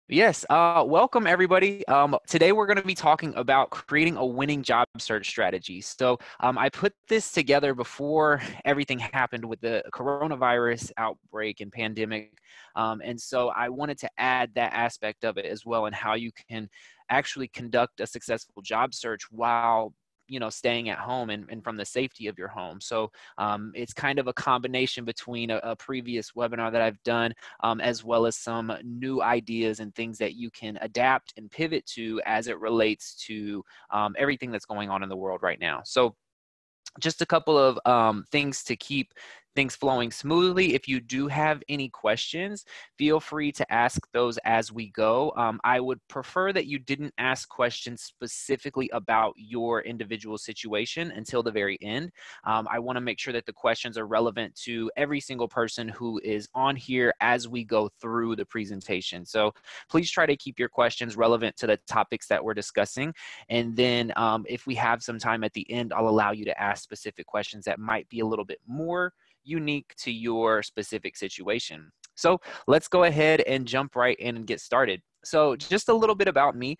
Yes, welcome everybody. Today we're going to be talking about creating a winning job search strategy. I put this together before everything happened with the coronavirus outbreak and pandemic. And so I wanted to add that aspect of it as well, and how you can actually conduct a successful job search while staying at home and from the safety of your home. It's kind of a combination between a previous webinar that I've done, as well as some new ideas and things that you can adapt and pivot to as it relates to everything that's going on in the world right now. So just a couple of things to keep things flowing smoothly. If you do have any questions, feel free to ask those as we go. I would prefer that you didn't ask questions specifically about your individual situation until the very end. I want to make sure that the questions are relevant to every single person who is on here as we go through the presentation. So please try to keep your questions relevant to the topics that we're discussing. And then if we have some time at the end, I'll allow you to ask specific questions that might be a little bit more unique to your specific situation. So let's go ahead and jump right in and get started. So just a little bit about me.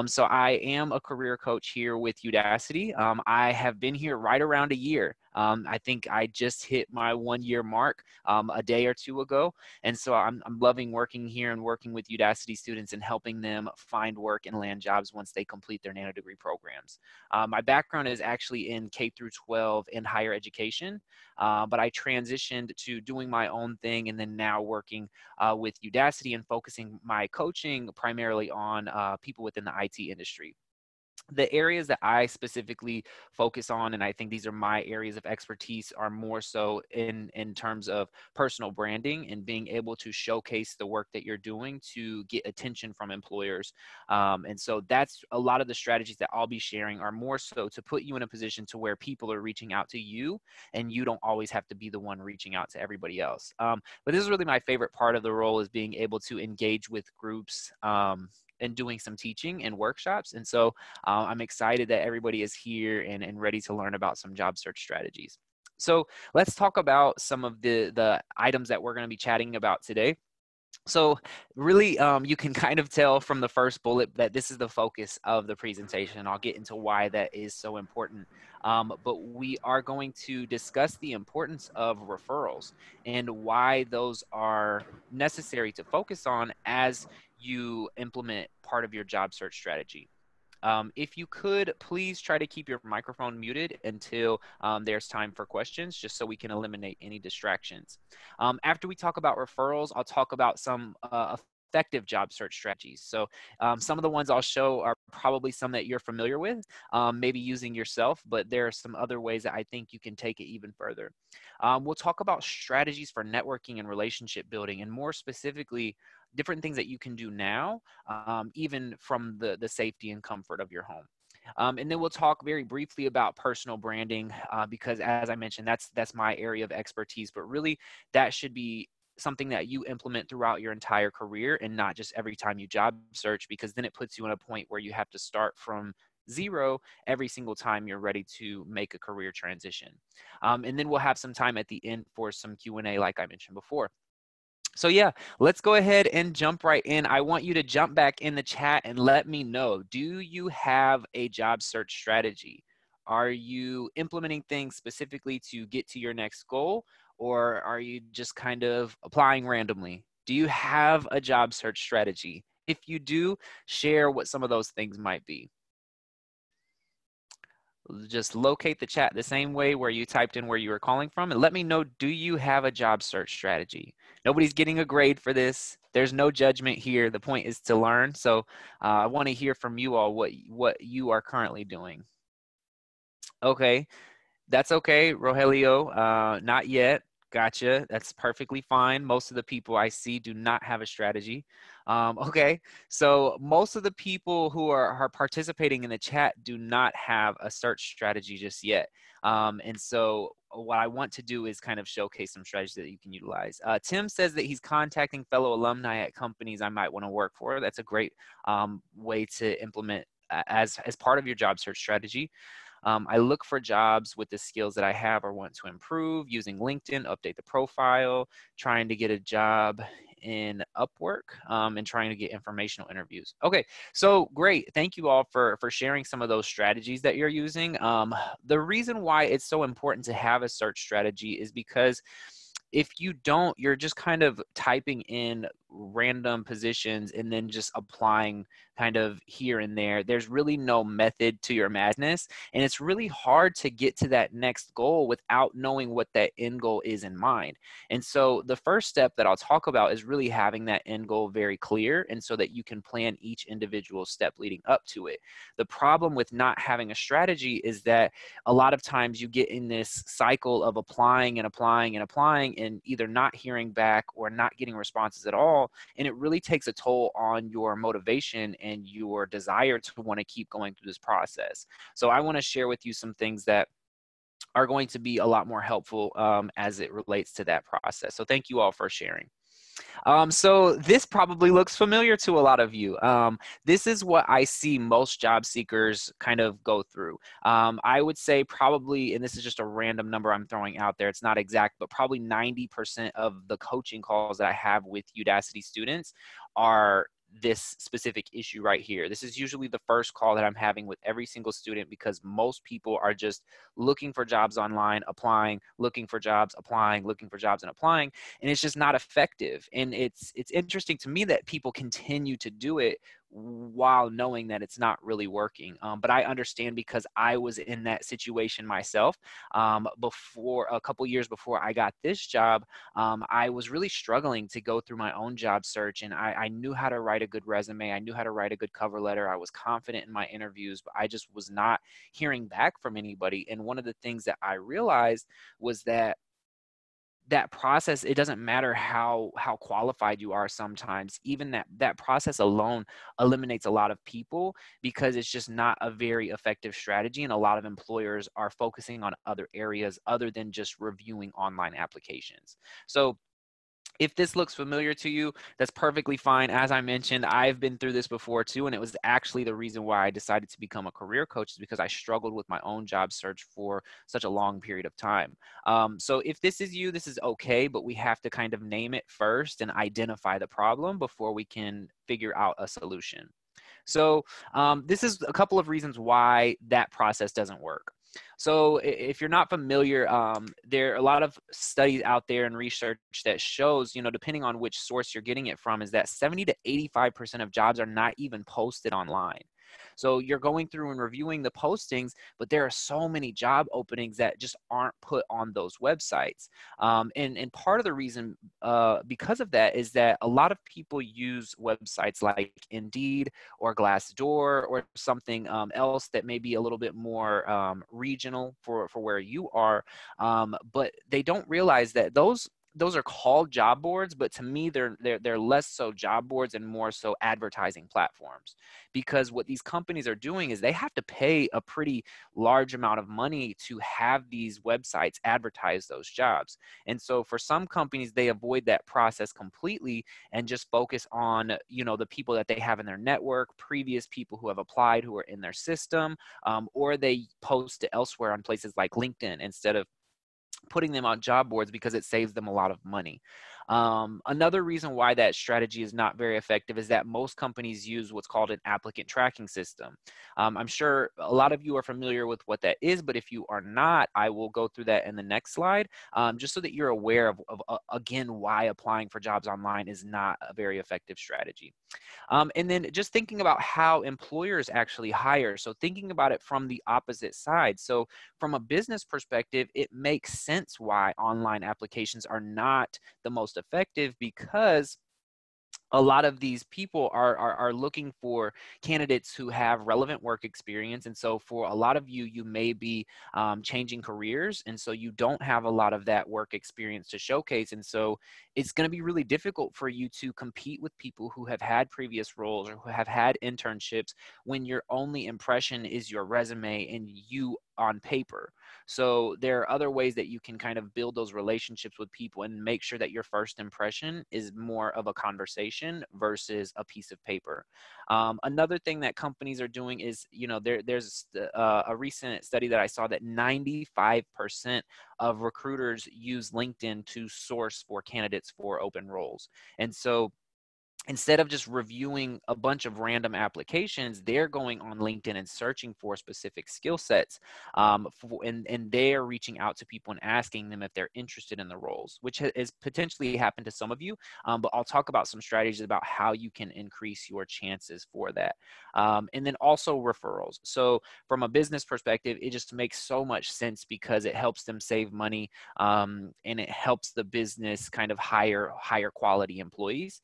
I am a career coach here with Udacity. I have been here right around a year. I think I just hit my 1 year mark a day or two ago. And so I'm loving working here and working with Udacity students and helping them find work and land jobs once they complete their nano degree programs. My background is actually in K through 12 and higher education, but I transitioned to doing my own thing and then now working with Udacity and focusing my coaching primarily on people within the IT industry. The areas that I specifically focus on, and I think these are my areas of expertise, are more so in terms of personal branding and being able to showcase the work that you're doing to get attention from employers. And so that's a lot of the strategies that I'll be sharing are more so to put you in a position to where people are reaching out to you and you don't always have to be the one reaching out to everybody else. But this is really my favorite part of the role, is being able to engage with groups and doing some teaching and workshops. And so I'm excited that everybody is here and ready to learn about some job search strategies. So let's talk about some of the items that we're going to be chatting about today. So really, you can kind of tell from the first bullet that this is the focus of the presentation. I'll get into why that is so important. But we are going to discuss the importance of referrals and why those are necessary to focus on as you implement part of your job search strategy. If you could, please try to keep your microphone muted until there's time for questions, just so we can eliminate any distractions. After we talk about referrals, I'll talk about some effective job search strategies. So some of the ones I'll show are probably some that you're familiar with, maybe using yourself, but there are some other ways that I think you can take it even further. We'll talk about strategies for networking and relationship building, and more specifically, different things that you can do now, even from the safety and comfort of your home. And then we'll talk very briefly about personal branding, because as I mentioned, that's my area of expertise, but really that should be something that you implement throughout your entire career and not just every time you job search, because then it puts you in a point where you have to start from zero every single time you're ready to make a career transition. And then we'll have some time at the end for some Q&A, like I mentioned before. So yeah, let's go ahead and jump right in. I want you to jump back in the chat and let me know, do you have a job search strategy? Are you implementing things specifically to get to your next goal, or are you just kind of applying randomly? Do you have a job search strategy? If you do, share what some of those things might be. Just locate the chat the same way where you typed in where you were calling from and let me know, do you have a job search strategy? Nobody's getting a grade for this. There's no judgment here. The point is to learn. So I want to hear from you all what you are currently doing. Okay, that's okay, Rogelio. Not yet. Gotcha. That's perfectly fine. Most of the people I see do not have a strategy. Okay, so most of the people who are participating in the chat do not have a search strategy just yet. And so what I want to do is kind of showcase some strategies that you can utilize. Tim says that he's contacting fellow alumni at companies I might want to work for. That's a great way to implement as part of your job search strategy. I look for jobs with the skills that I have or want to improve, using LinkedIn, update the profile, trying to get a job in Upwork and trying to get informational interviews. Okay, so great. Thank you all for sharing some of those strategies that you're using. The reason why it's so important to have a search strategy is because if you don't, you're just kind of typing in random positions and then just applying kind of here and there. There's really no method to your madness. And it's really hard to get to that next goal without knowing what that end goal is in mind. And so the first step that I'll talk about is really having that end goal very clear, and so that you can plan each individual step leading up to it. The problem with not having a strategy is that a lot of times you get in this cycle of applying and applying and applying and either not hearing back or not getting responses at all. And it really takes a toll on your motivation and your desire to want to keep going through this process. So I want to share with you some things that are going to be a lot more helpful as it relates to that process. So thank you all for sharing. So this probably looks familiar to a lot of you. This is what I see most job seekers kind of go through. I would say probably, and this is just a random number I'm throwing out there, it's not exact, but probably 90% of the coaching calls that I have with Udacity students are this specific issue right here. This is usually the first call that I'm having with every single student, because most people are just looking for jobs online, applying, looking for jobs, applying, looking for jobs and applying, and it's just not effective. And it's interesting to me that people continue to do it while knowing that it's not really working. But I understand, because I was in that situation myself. Before a couple years before I got this job, I was really struggling to go through my own job search, and I knew how to write a good resume. I knew how to write a good cover letter. I was confident in my interviews, but I just was not hearing back from anybody. And one of the things that I realized was that process, it doesn't matter how qualified you are. Sometimes even that process alone eliminates a lot of people, because it's just not a very effective strategy, and a lot of employers are focusing on other areas other than just reviewing online applications. So if this looks familiar to you, that's perfectly fine. As I mentioned, I've been through this before too, and it was actually the reason why I decided to become a career coach, is because I struggled with my own job search for such a long period of time. So if this is you, this is okay, but we have to kind of name it first and identify the problem before we can figure out a solution. So this is a couple of reasons why that process doesn't work. So if you're not familiar, there are a lot of studies out there and research that shows, depending on which source you're getting it from, is that 70 to 85% of jobs are not even posted online. So you're going through and reviewing the postings, but there are so many job openings that just aren't put on those websites. And part of the reason because of that is that a lot of people use websites like Indeed or Glassdoor or something else that may be a little bit more regional for where you are. But they don't realize that those are called job boards, but to me, they're less so job boards and more so advertising platforms. Because what these companies are doing is they have to pay a pretty large amount of money to have these websites advertise those jobs. And so for some companies, they avoid that process completely and just focus on, the people that they have in their network, previous people who have applied, who are in their system, or they post it elsewhere on places like LinkedIn instead of putting them on job boards, because it saves them a lot of money. Another reason why that strategy is not very effective is that most companies use what's called an applicant tracking system. I'm sure a lot of you are familiar with what that is, but if you are not, I will go through that in the next slide, just so that you're aware of again, why applying for jobs online is not a very effective strategy. And then just thinking about how employers actually hire. So thinking about it from the opposite side. So from a business perspective, it makes sense why online applications are not the most effective, because a lot of these people are looking for candidates who have relevant work experience. And so for a lot of you, you may be changing careers. And so you don't have a lot of that work experience to showcase. And so it's going to be really difficult for you to compete with people who have had previous roles or who have had internships when your only impression is your resume and you on paper. So there are other ways that you can kind of build those relationships with people and make sure that your first impression is more of a conversation versus a piece of paper. Another thing that companies are doing is, there's a recent study that I saw that 95% of recruiters use LinkedIn to source for candidates for open roles. And so instead of just reviewing a bunch of random applications, they're going on LinkedIn and searching for specific skill sets. And they're reaching out to people and asking them if they're interested in the roles, which has potentially happened to some of you. But I'll talk about some strategies about how you can increase your chances for that. And then also referrals. So from a business perspective, it just makes so much sense because it helps them save money, and it helps the business kind of hire higher quality employees.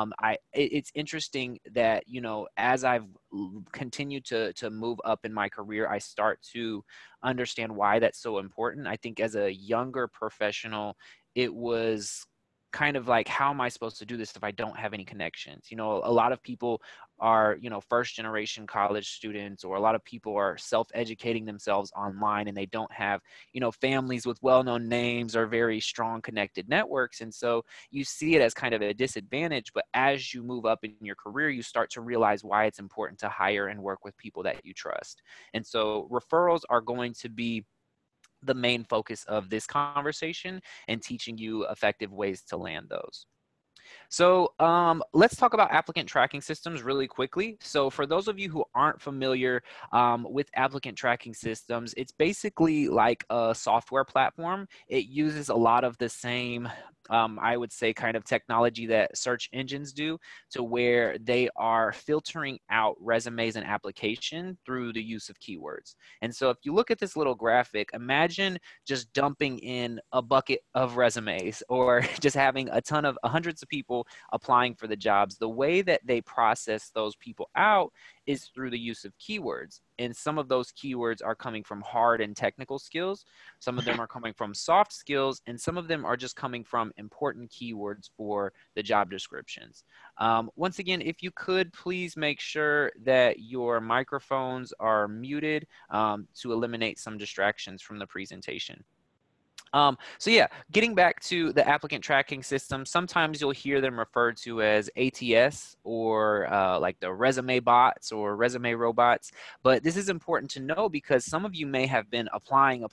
It's interesting that, as I've continued to move up in my career, I start to understand why that's so important. I think as a younger professional, it was kind of like, how am I supposed to do this if I don't have any connections? A lot of people are, first generation college students, or a lot of people are self-educating themselves online, and they don't have, families with well-known names or very strong connected networks. And so you see it as kind of a disadvantage, but as you move up in your career, you start to realize why it's important to hire and work with people that you trust. And so referrals are going to be the main focus of this conversation, and teaching you effective ways to land those. So let's talk about applicant tracking systems really quickly. So for those of you who aren't familiar with applicant tracking systems, it's basically like a software platform. It uses a lot of the same, I would say, kind of technology that search engines do, to where they are filtering out resumes and application through the use of keywords. And so if you look at this little graphic, imagine just dumping in a bucket of resumes, or just having a ton of hundreds of people applying for the jobs. The way that they process those people out is through the use of keywords. And some of those keywords are coming from hard and technical skills. Some of them are coming from soft skills, and some of them are just coming from important keywords for the job descriptions. Once again, if you could please make sure that your microphones are muted, to eliminate some distractions from the presentation. So yeah, getting back to the applicant tracking system, sometimes you'll hear them referred to as ATS, or like the resume bots or resume robots. But this is important to know because some of you may have been applying,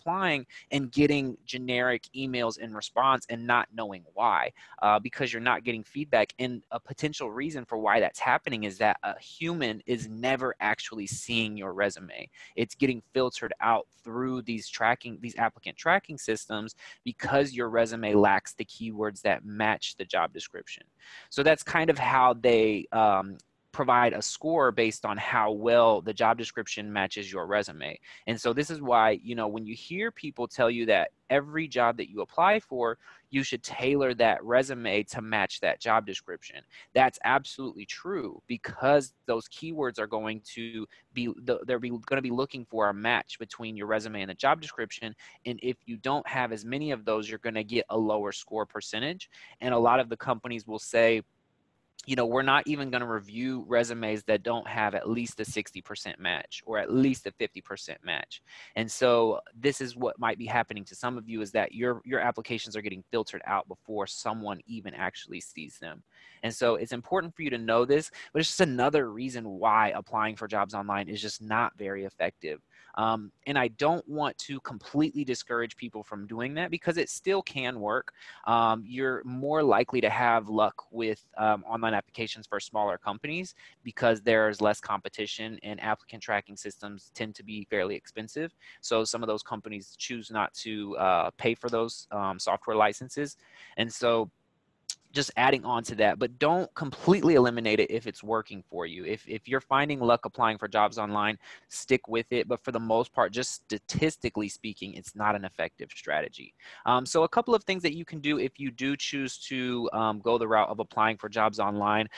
and getting generic emails in response and not knowing why, because you're not getting feedback. And a potential reason for why that's happening is that a human is never actually seeing your resume. It's getting filtered out through these applicant tracking systems, because your resume lacks the keywords that match the job description. So that's kind of how they provide a score based on how well the job description matches your resume. And so this is why, when you hear people tell you that every job that you apply for, you should tailor that resume to match that job description. That's absolutely true, because those keywords are going to be, going to be looking for a match between your resume and the job description. And if you don't have as many of those, you're going to get a lower score percentage. And a lot of the companies will say, we're not even going to review resumes that don't have at least a 60% match, or at least a 50% match. And so this is what might be happening to some of you, is that your applications are getting filtered out before someone even actually sees them. And so it's important for you to know this, but it's just another reason why applying for jobs online is just not very effective. And I don't want to completely discourage people from doing that, because it still can work. You're more likely to have luck with online applications for smaller companies, because there's less competition, and applicant tracking systems tend to be fairly expensive. So some of those companies choose not to pay for those software licenses. And so just adding on to that, but don't completely eliminate it if it's working for you. If you're finding luck applying for jobs online, stick with it. But for the most part, just statistically speaking, it's not an effective strategy. So a couple of things that you can do if you do choose to go the route of applying for jobs online.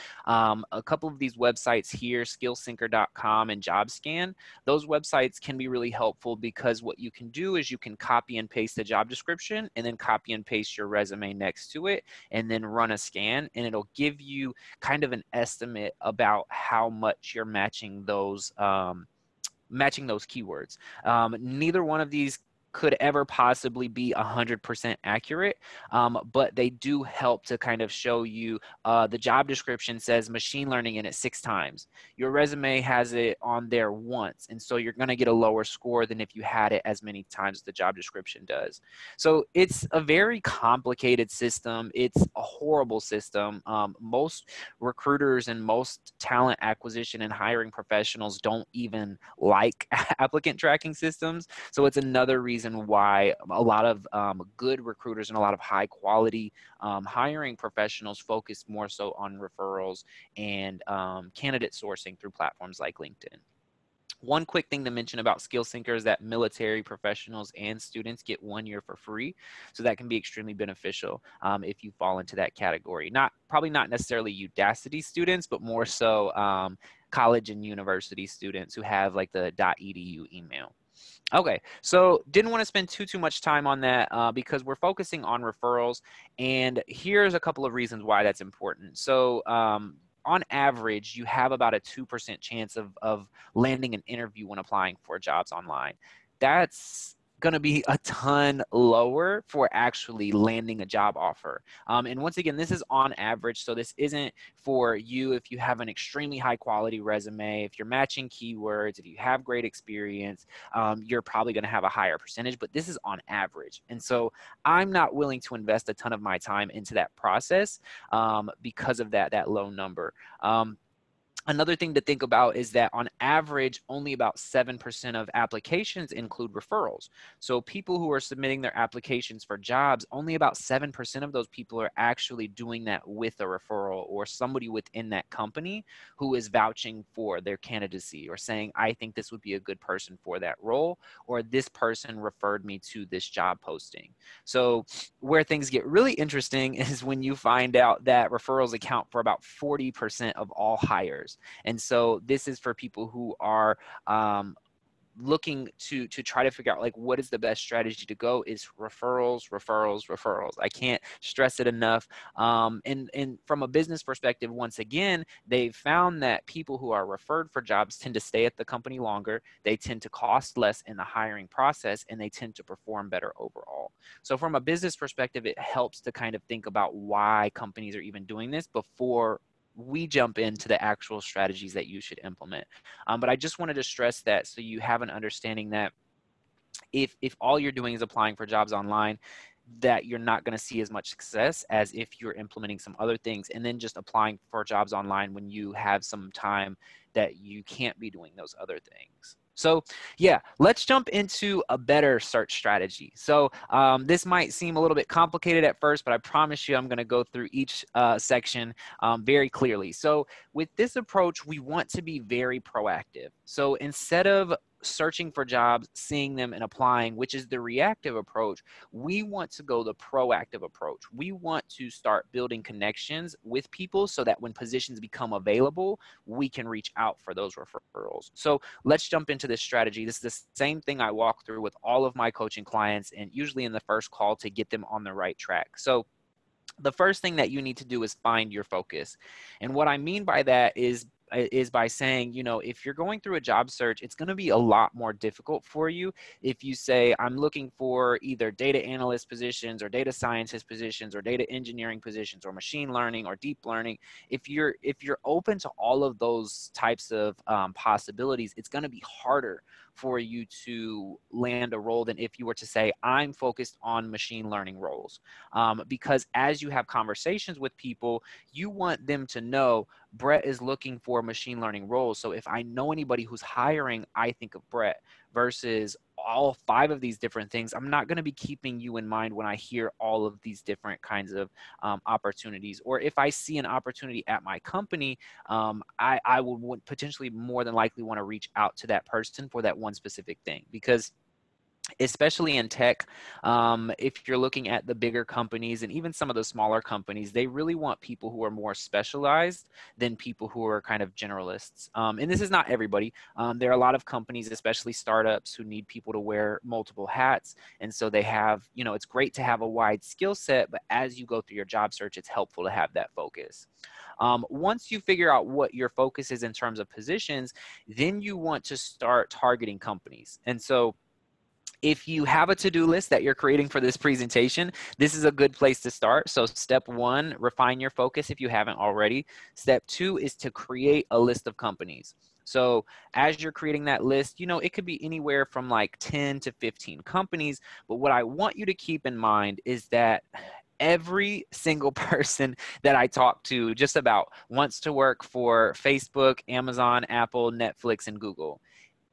A couple of these websites here, skillsyncer.com and JobScan, those websites can be really helpful, because what you can do is you can copy and paste the job description, and then copy and paste your resume next to it, and then run a scan, and it'll give you kind of an estimate about how much you're matching those matching those keywords. Neither one of these could ever possibly be 100% accurate, but they do help to kind of show you the job description says machine learning in it 6 times. Your resume has it on there once, and so you're going to get a lower score than if you had it as many times as the job description does. So it's a very complicated system. It's a horrible system. Most recruiters and most talent acquisition and hiring professionals don't even like applicant tracking systems. So it's another reason why a lot of good recruiters and a lot of high quality hiring professionals focus more so on referrals and candidate sourcing through platforms like LinkedIn. One quick thing to mention about SkillSyncer is that military professionals and students get 1 year for free. So that can be extremely beneficial if you fall into that category. Probably not necessarily Udacity students, but more so college and university students who have like the .edu email. Okay, so didn't want to spend too much time on that because we're focusing on referrals, and here's a couple of reasons why that's important. So on average, you have about a 2% chance of landing an interview when applying for jobs online. That's going to be a ton lower for actually landing a job offer. And once again, this is on average. So this isn't for you if you have an extremely high quality resume, if you're matching keywords, if you have great experience, you're probably going to have a higher percentage, but this is on average. And so I'm not willing to invest a ton of my time into that process because of that low number. Another thing to think about is that on average, only about 7% of applications include referrals. So people who are submitting their applications for jobs, only about 7% of those people are actually doing that with a referral or somebody within that company who is vouching for their candidacy or saying, I think this would be a good person for that role, or this person referred me to this job posting. So where things get really interesting is when you find out that referrals account for about 40% of all hires. And so this is for people who are looking to try to figure out like what is the best strategy to go is referrals. I can't stress it enough. And from a business perspective, once again, they've found that people who are referred for jobs tend to stay at the company longer. They tend to cost less in the hiring process, and they tend to perform better overall. So from a business perspective, it helps to kind of think about why companies are even doing this before we jump into the actual strategies that you should implement. But I just wanted to stress that so you have an understanding that if all you're doing is applying for jobs online, that you're not going to see as much success as if you're implementing some other things and then just applying for jobs online when you have some time that you can't be doing those other things. So yeah, let's jump into a better search strategy. So this might seem a little bit complicated at first, but I promise you I'm going to go through each section very clearly. So with this approach, we want to be very proactive. So instead of searching for jobs, seeing them and applying, which is the reactive approach, we want to go the proactive approach. We want to start building connections with people so that when positions become available, we can reach out for those referrals. So let's jump into this strategy. This is the same thing I walk through with all of my coaching clients, and usually in the first call to get them on the right track. So the first thing that you need to do is find your focus. And what I mean by that is by saying, you know, if you're going through a job search, it's going to be a lot more difficult for you if you say, I'm looking for either data analyst positions or data scientist positions or data engineering positions or machine learning or deep learning. If you're open to all of those types of possibilities, it's going to be harder for you to land a role than if you were to say, I'm focused on machine learning roles. Because as you have conversations with people, you want them to know Brett is looking for machine learning roles. So if I know anybody who's hiring, I think of Brett, versus all 5 of these different things. I'm not going to be keeping you in mind when I hear all of these different kinds of opportunities. Or if I see an opportunity at my company, I would potentially more than likely want to reach out to that person for that one specific thing, because especially in tech. If you're looking at the bigger companies and even some of the smaller companies, they really want people who are more specialized than people who are kind of generalists. And this is not everybody. There are a lot of companies, especially startups, who need people to wear multiple hats. And so they have, you know, it's great to have a wide skill set, but as you go through your job search, it's helpful to have that focus. Once you figure out what your focus is in terms of positions, then you want to start targeting companies. And so if you have a to-do list that you're creating for this presentation, this is a good place to start. So step one, refine your focus if you haven't already. Step two is to create a list of companies. So as you're creating that list, you know, it could be anywhere from like 10 to 15 companies. But what I want you to keep in mind is that every single person that I talk to just about wants to work for Facebook, Amazon, Apple, Netflix, and Google.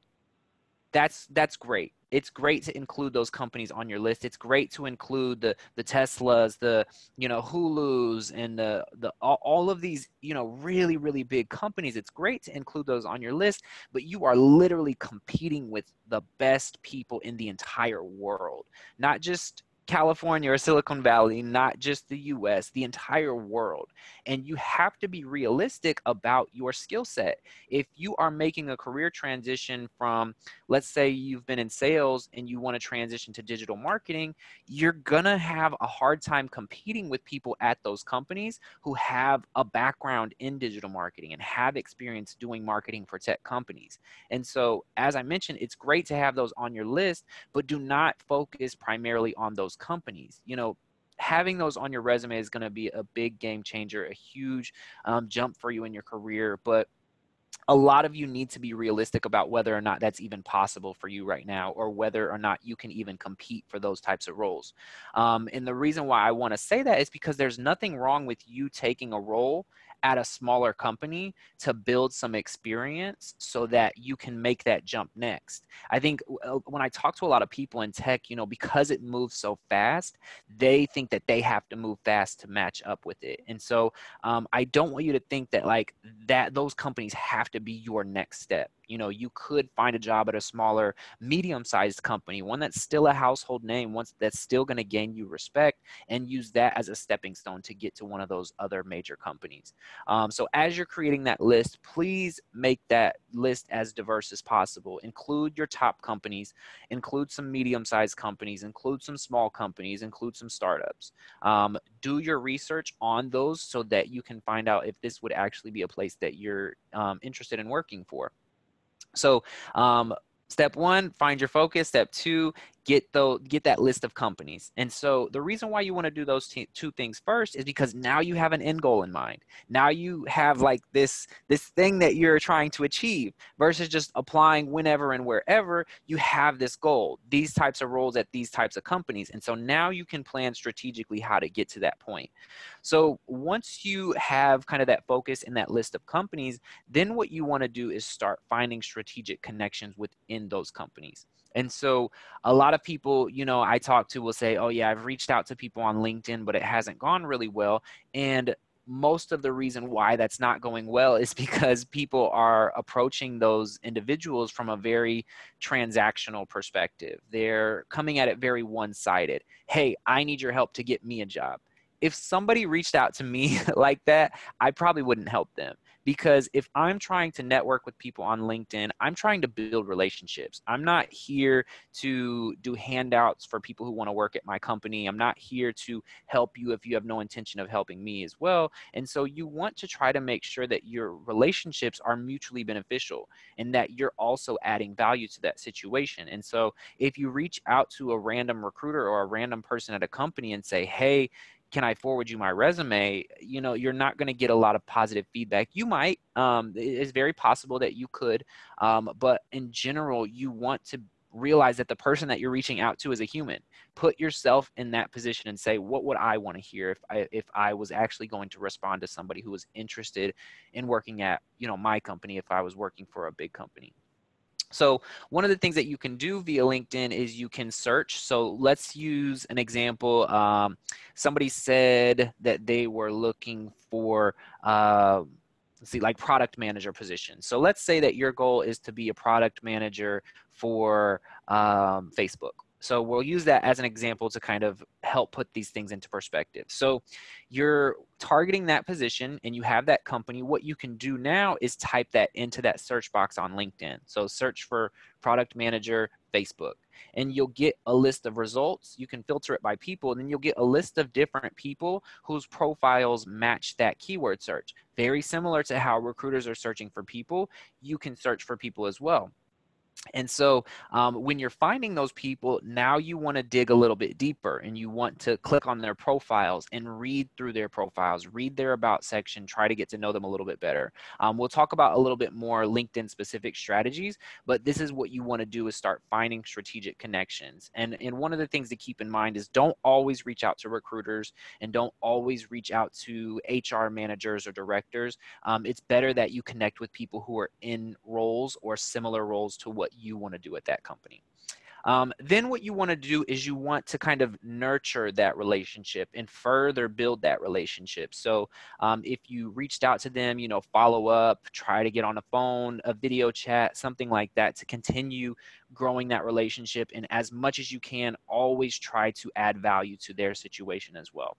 That's great. It's great to include those companies on your list. It's great to include the Teslas, the, you know, Hulus, and the all of these, you know, really big companies. It's great to include those on your list, but you are literally competing with the best people in the entire world, not just California or Silicon Valley, not just the US, the entire world. And you have to be realistic about your skill set. If you are making a career transition from, let's say you've been in sales and you want to transition to digital marketing, you're going to have a hard time competing with people at those companies who have a background in digital marketing and have experience doing marketing for tech companies. And so, as I mentioned, it's great to have those on your list, but do not focus primarily on those companies. You know, having those on your resume is going to be a big game changer, a huge jump for you in your career. But a lot of you need to be realistic about whether or not that's even possible for you right now, or whether or not you can even compete for those types of roles. And the reason why I want to say that is because there's nothing wrong with you taking a role at a smaller company to build some experience so that you can make that jump next. I think when I talk to a lot of people in tech, you know, because it moves so fast, they think that they have to move fast to match up with it. And so I don't want you to think that like that those companies have to be your next step. You know, you could find a job at a smaller, medium-sized company, one that's still a household name, one that's still going to gain you respect, and use that as a stepping stone to get to one of those other major companies. So as you're creating that list, please make that list as diverse as possible. Include your top companies, include some medium-sized companies, include some small companies, include some startups. Do your research on those so that you can find out if this would actually be a place that you're interested in working for. So step one, find your focus. Step two, get that list of companies. And so the reason why you want to do those two things first is because now you have an end goal in mind. Now you have like this thing that you're trying to achieve versus just applying whenever and wherever. You have this goal, these types of roles at these types of companies. And so now you can plan strategically how to get to that point. So once you have kind of that focus in that list of companies, then what you want to do is start finding strategic connections within those companies. And so a lot of people, you know, I talk to will say, oh yeah, I've reached out to people on LinkedIn, but it hasn't gone really well. And most of the reason why that's not going well is because people are approaching those individuals from a very transactional perspective. They're coming at it very one-sided. Hey, I need your help to get me a job. If somebody reached out to me like that, I probably wouldn't help them. Because if I'm trying to network with people on LinkedIn, I'm trying to build relationships. I'm not here to do handouts for people who want to work at my company. I'm not here to help you if you have no intention of helping me as well. And so you want to try to make sure that your relationships are mutually beneficial and that you're also adding value to that situation. And so if you reach out to a random recruiter or a random person at a company and say, hey, can I forward you my resume? You know, you're not going to get a lot of positive feedback. You might, it's very possible that you could, but in general, you want to realize that the person that you're reaching out to is a human. Put yourself in that position and say, what would I want to hear if I was actually going to respond to somebody who was interested in working at, you know, my company, if I was working for a big company. So one of the things that you can do via LinkedIn is you can search. So let's use an example. Somebody said that they were looking for let's see, like product manager position. So let's say that your goal is to be a product manager for Facebook. So we'll use that as an example to kind of help put these things into perspective. So you're targeting that position and you have that company. What you can do now is type that into that search box on LinkedIn. So search for product manager Facebook, and you'll get a list of results. You can filter it by people, and then you'll get a list of different people whose profiles match that keyword search. Very similar to how recruiters are searching for people, you can search for people as well. And so when you're finding those people, now you want to dig a little bit deeper and you want to click on their profiles and read through their profiles, read their about section, try to get to know them a little bit better. We'll talk about a little bit more LinkedIn specific strategies, but this is what you want to do, is start finding strategic connections. And one of the things to keep in mind is don't always reach out to recruiters and don't always reach out to HR managers or directors. It's better that you connect with people who are in roles or similar roles to what you want to do at that company. Then what you want to do is you want to kind of nurture that relationship and further build that relationship. So if you reached out to them, follow up, try to get on the phone, a video chat, something like that, to continue growing that relationship. And as much as you can, always try to add value to their situation as well.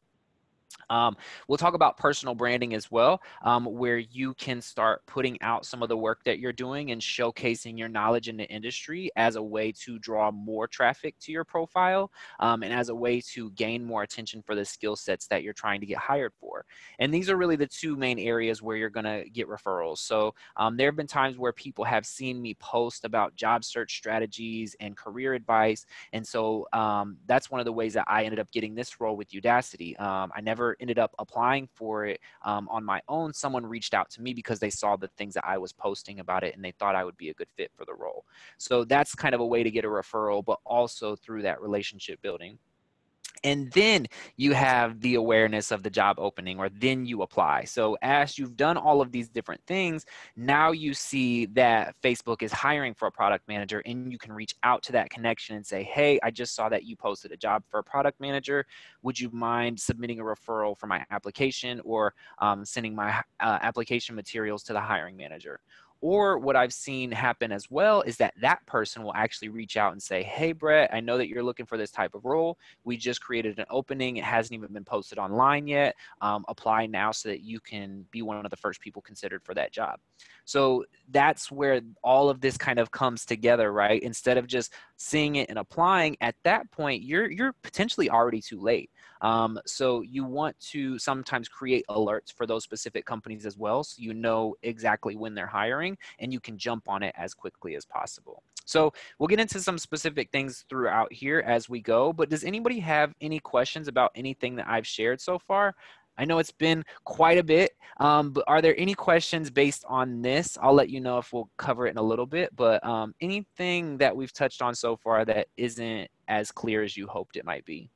We'll talk about personal branding as well, where you can start putting out some of the work that you're doing and showcasing your knowledge in the industry as a way to draw more traffic to your profile, and as a way to gain more attention for the skill sets that you're trying to get hired for. And these are really the two main areas where you're going to get referrals. So there have been times where people have seen me post about job search strategies and career advice. And so that's one of the ways that I ended up getting this role with Udacity. I never ended up applying for it on my own. Someone reached out to me because they saw the things that I was posting about it and they thought I would be a good fit for the role. So that's kind of a way to get a referral, but also through that relationship building. And then you have the awareness of the job opening, or then you apply. So as you've done all of these different things, now you see that Facebook is hiring for a product manager, and you can reach out to that connection and say, hey, I just saw that you posted a job for a product manager. Would you mind submitting a referral for my application, or sending my application materials to the hiring manager? Or what I've seen happen as well is that that person will actually reach out and say, hey, Brett, I know that you're looking for this type of role. We just created an opening. It hasn't even been posted online yet. Apply now so that you can be one of the first people considered for that job. So that's where all of this kind of comes together, right? Instead of just seeing it and applying, at that point, you're potentially already too late. So you want to sometimes create alerts for those specific companies as well, so you know exactly when they're hiring and you can jump on it as quickly as possible. So we'll get into some specific things throughout here as we go, but does anybody have any questions about anything that I've shared so far? I know it's been quite a bit, but are there any questions based on this? I'll let you know if we'll cover it in a little bit, but anything that we've touched on so far that isn't as clear as you hoped it might be?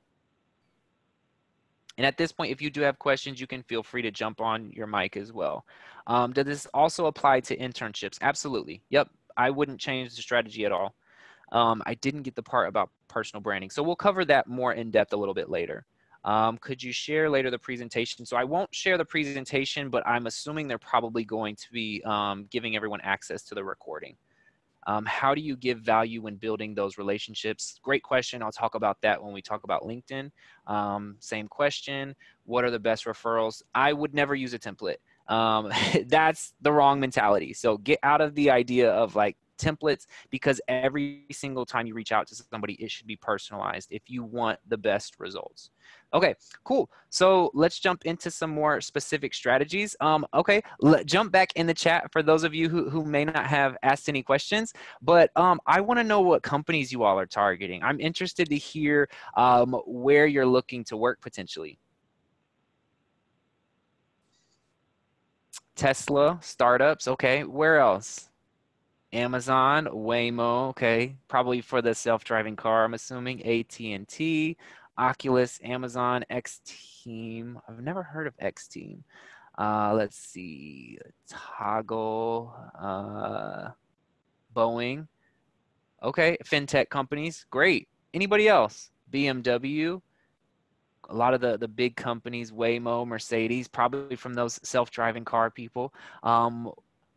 And at this point, if you do have questions, you can feel free to jump on your mic as well. Does this also apply to internships? Absolutely. Yep. I wouldn't change the strategy at all. I didn't get the part about personal branding. So we'll cover that more in depth a little bit later. Could you share later the presentation? So I won't share the presentation, but I'm assuming they're probably going to be giving everyone access to the recording. How do you give value when building those relationships? Great question. I'll talk about that when we talk about LinkedIn. Same question. What are the best referrals? I would never use a template. That's the wrong mentality. So get out of the idea of like templates, because every single time you reach out to somebody, it should be personalized if you want the best results. Okay, cool. So let's jump into some more specific strategies. Okay, jump back in the chat for those of you who may not have asked any questions, but I want to know what companies you all are targeting. I'm interested to hear where you're looking to work potentially. Tesla, startups, okay. Where else? Amazon, Waymo, okay. Probably for the self-driving car, I'm assuming. AT&T, Oculus, Amazon, X-Team. I've never heard of X-Team. Let's see, Toggle, Boeing. Okay, fintech companies, great. Anybody else? BMW, a lot of the big companies, Waymo, Mercedes, probably from those self-driving car people. Um,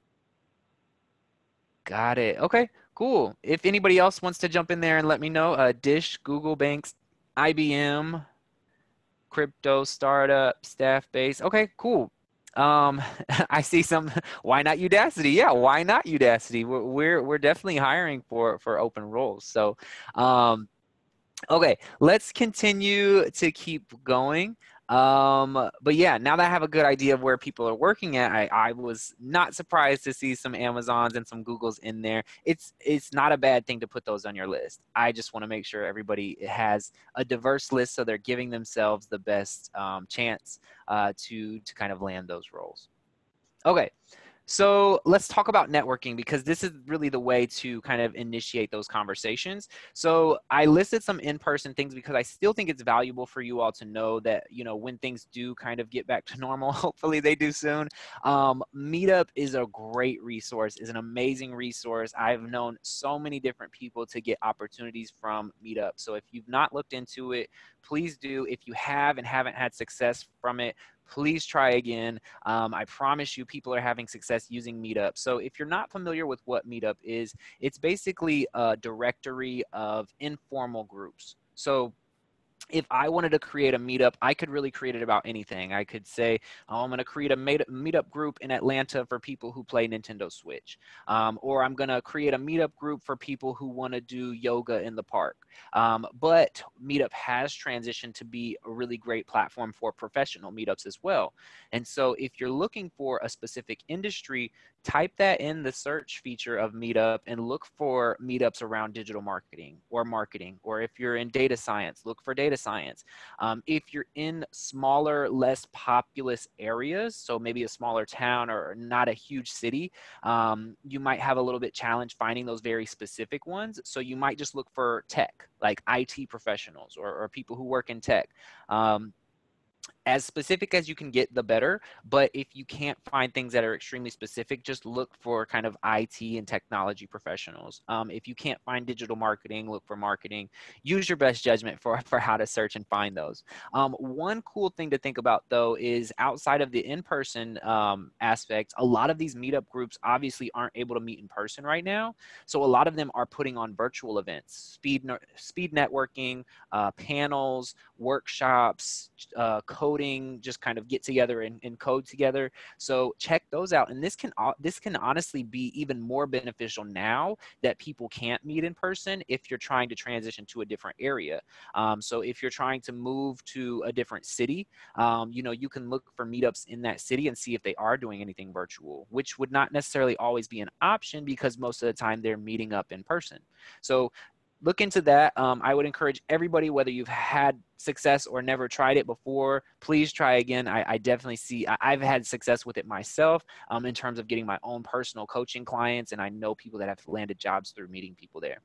Got it. Okay, cool. If anybody else wants to jump in there and let me know, Dish, Google, Banks, IBM, crypto, startup, staff base. Okay, cool. Um, I see some. Why not Udacity? Yeah, why not Udacity? We're definitely hiring for open roles. So, okay, let's continue to keep going. But yeah, now that I have a good idea of where people are working at, I was not surprised to see some Amazons and some Googles in there. It's not a bad thing to put those on your list. I just want to make sure everybody has a diverse list so they're giving themselves the best chance to kind of land those roles. Okay, so let's talk about networking because this is really the way to kind of initiate those conversations. So I listed some in-person things because I still think it's valuable for you all to know that, you know, when things do kind of get back to normal, hopefully they do soon. Meetup is a great resource, is an amazing resource. I've known so many different people to get opportunities from Meetup. So if you've not looked into it, please do. If you have and haven't had success from it, please try again. I promise you people are having success using Meetup. So if you're not familiar with what Meetup is, it's basically a directory of informal groups. So if I wanted to create a meetup, I could really create it about anything. I could say, oh, I'm going to create a meetup group in Atlanta for people who play Nintendo Switch. Or I'm going to create a meetup group for people who want to do yoga in the park. But Meetup has transitioned to be a really great platform for professional meetups as well. And so if you're looking for a specific industry, type that in the search feature of Meetup and look for meetups around digital marketing. Or if you're in data science, look for data science. If you're in smaller, less populous areas, so maybe a smaller town or not a huge city, you might have a little bit challenge finding those very specific ones. So you might just look for tech, like IT professionals or people who work in tech. As specific as you can get, the better. But if you can't find things that are extremely specific, just look for kind of IT and technology professionals. If you can't find digital marketing, look for marketing. Use your best judgment for how to search and find those. One cool thing to think about, though, is outside of the in-person aspect, a lot of these meetup groups obviously aren't able to meet in person right now. So a lot of them are putting on virtual events, speed networking, panels, workshops, coding, just kind of get together and code together. So check those out. And this can honestly be even more beneficial now that people can't meet in person if you're trying to transition to a different area. So if you're trying to move to a different city, you know, you can look for meetups in that city and see if they are doing anything virtual, which would not necessarily always be an option because most of the time they're meeting up in person. So look into that. I would encourage everybody, whether you've had success or never tried it before, please try again. I definitely see, I've had success with it myself in terms of getting my own personal coaching clients, and I know people that have landed jobs through meeting people there.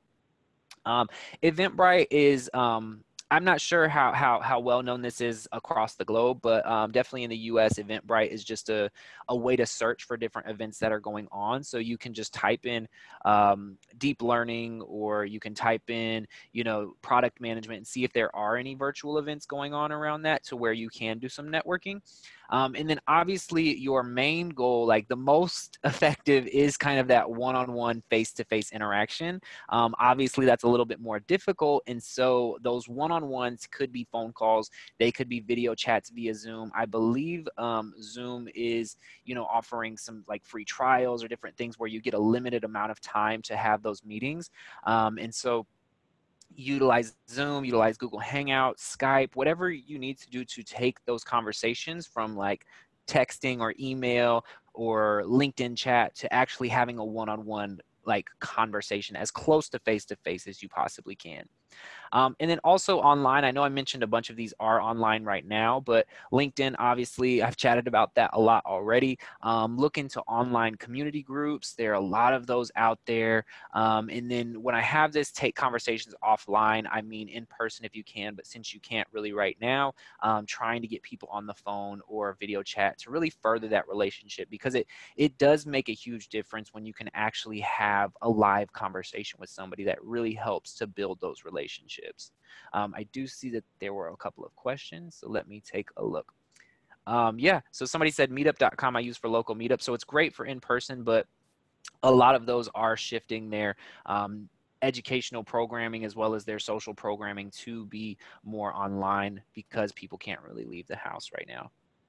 Eventbrite is, I'm not sure how well known this is across the globe, but definitely in the US, Eventbrite is just a way to search for different events that are going on. So you can just type in deep learning, or you can type in, you know, product management and see if there are any virtual events going on around that to where you can do some networking. And then obviously your main goal, like the most effective, is kind of that one-on-one face-to-face interaction. Obviously that's a little bit more difficult. And so those one-on-ones could be phone calls. They could be video chats via Zoom. I believe Zoom is, you know, offering some like free trials or different things where you get a limited amount of time to have those meetings. And so utilize Zoom, utilize Google Hangouts, Skype, whatever you need to do to take those conversations from like texting or email or LinkedIn chat to actually having a one-on-one like conversation as close to face as you possibly can. And then also online, I know I mentioned a bunch of these are online right now, but LinkedIn, obviously, I've chatted about that a lot already. Look into online community groups. There are a lot of those out there. And then when I have this, take conversations offline. I mean in person if you can, but since you can't really right now, trying to get people on the phone or video chat to really further that relationship, because it does make a huge difference when you can actually have a live conversation with somebody. That really helps to build those relationships. internships. I do see that there were a couple of questions, so let me take a look. Yeah, so somebody said meetup.com I use for local meetups, so it's great for in-person, but a lot of those are shifting their educational programming as well as their social programming to be more online because people can't really leave the house right now.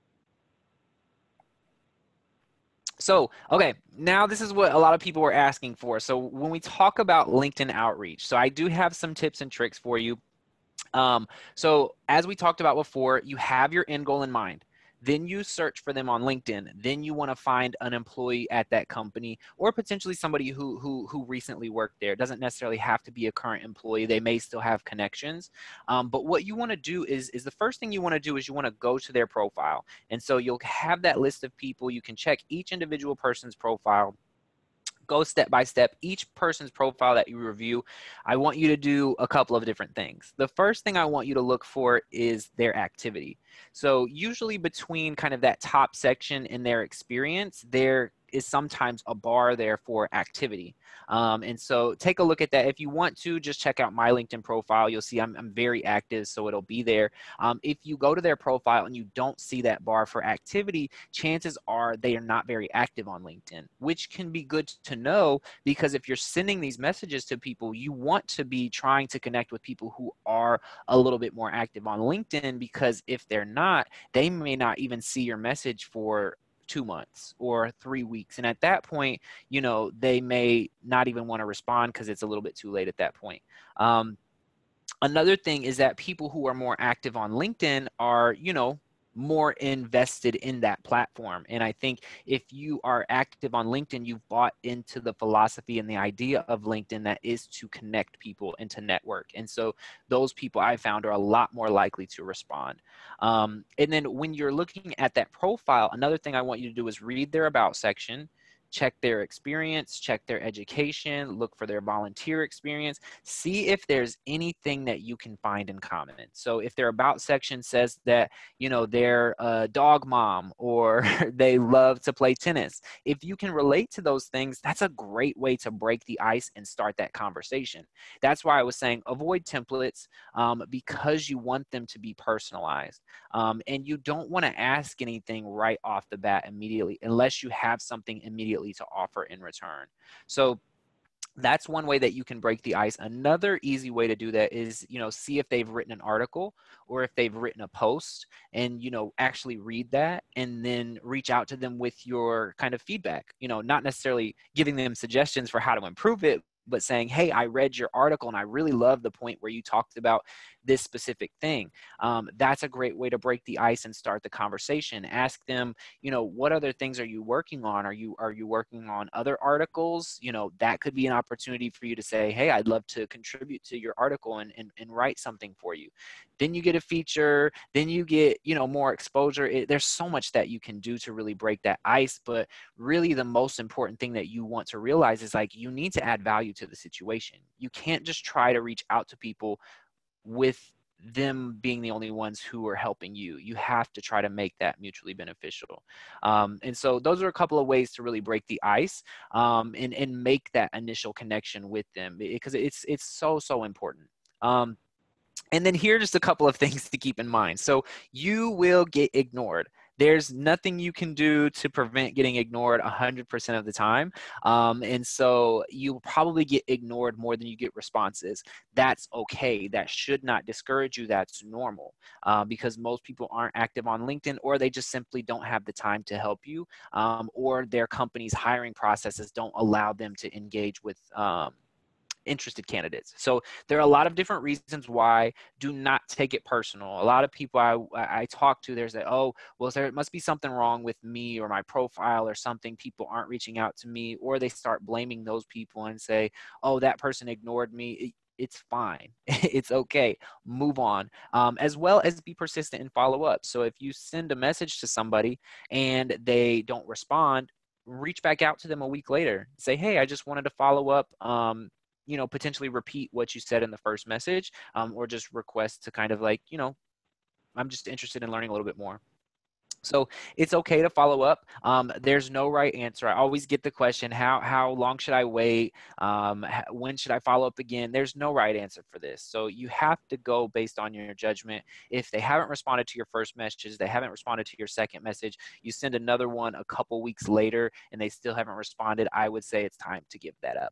So, okay, now this is what a lot of people were asking for. So when we talk about LinkedIn outreach, so I do have some tips and tricks for you. So as we talked about before, you have your end goal in mind. Then you search for them on LinkedIn. Then you want to find an employee at that company or potentially somebody who recently worked there. It doesn't necessarily have to be a current employee. They may still have connections. But what you want to do is the first thing you want to do is you want to go to their profile. And so you'll have that list of people. You can check each individual person's profile. Go step by step. Each person's profile that you review, I want you to do a couple of different things. The first thing I want you to look for is their activity. So usually between kind of that top section in their experience, there is sometimes a bar there for activity. And so take a look at that. If you want to, just check out my LinkedIn profile. You'll see I'm very active, so it'll be there. If you go to their profile and you don't see that bar for activity, chances are they are not very active on LinkedIn, which can be good to know because if you're sending these messages to people, you want to be trying to connect with people who are a little bit more active on LinkedIn, because if they're not, they may not even see your message for 2 months or 3 weeks. And at that point, you know, they may not even want to respond because it's a little bit too late at that point. Another thing is that people who are more active on LinkedIn are, you know, more invested in that platform. And I think if you are active on LinkedIn, you've bought into the philosophy and the idea of LinkedIn that is to connect people and to network. And so those people I found are a lot more likely to respond. And then when you're looking at that profile, another thing I want you to do is read their about section. Check their experience, check their education, look for their volunteer experience, see if there's anything that you can find in common. So if their about section says that, you know, they're a dog mom or they love to play tennis, if you can relate to those things, that's a great way to break the ice and start that conversation. That's why I was saying avoid templates, because you want them to be personalized. And you don't want to ask anything right off the bat immediately unless you have something immediately to offer in return. So that's one way that you can break the ice. Another easy way to do that is, you know, see if they've written an article or if they've written a post, and, you know, actually read that and then reach out to them with your kind of feedback, you know, not necessarily giving them suggestions for how to improve it, but saying, hey, I read your article and I really love the point where you talked about this specific thing. That's a great way to break the ice and start the conversation. Ask them, you know, what other things are you working on? Are you working on other articles? You know, that could be an opportunity for you to say, hey, I'd love to contribute to your article and write something for you. Then you get a feature, then you get, you know, more exposure. There's so much that you can do to really break that ice, but really the most important thing that you want to realize is like, you need to add value to the situation. You can't just try to reach out to people with them being the only ones who are helping you. You have to try to make that mutually beneficial. And so those are a couple of ways to really break the ice, and make that initial connection with them, because it's so important. And then here are just a couple of things to keep in mind. So you will get ignored. There's nothing you can do to prevent getting ignored 100% of the time. And so you'll probably get ignored more than you get responses. That's okay. That should not discourage you. That's normal, because most people aren't active on LinkedIn, or they just simply don't have the time to help you, or their company's hiring processes don't allow them to engage with interested candidates. So there are a lot of different reasons why. Do not take it personal. A lot of people I talk to, there's that, oh, well, there must be something wrong with me or my profile or something. People aren't reaching out to me, or they start blaming those people and say, oh, that person ignored me. It's fine. It's okay. Move on. As well as be persistent and follow up. So if you send a message to somebody and they don't respond, reach back out to them a week later. Say, hey, I just wanted to follow up. You know, potentially repeat what you said in the first message, or just request to kind of like, you know, I'm just interested in learning a little bit more. So it's okay to follow up. There's no right answer. I always get the question, how long should I wait? When should I follow up again? There's no right answer for this. So you have to go based on your judgment. If they haven't responded to your first message, they haven't responded to your second message, you send another one a couple weeks later and they still haven't responded, I would say it's time to give that up,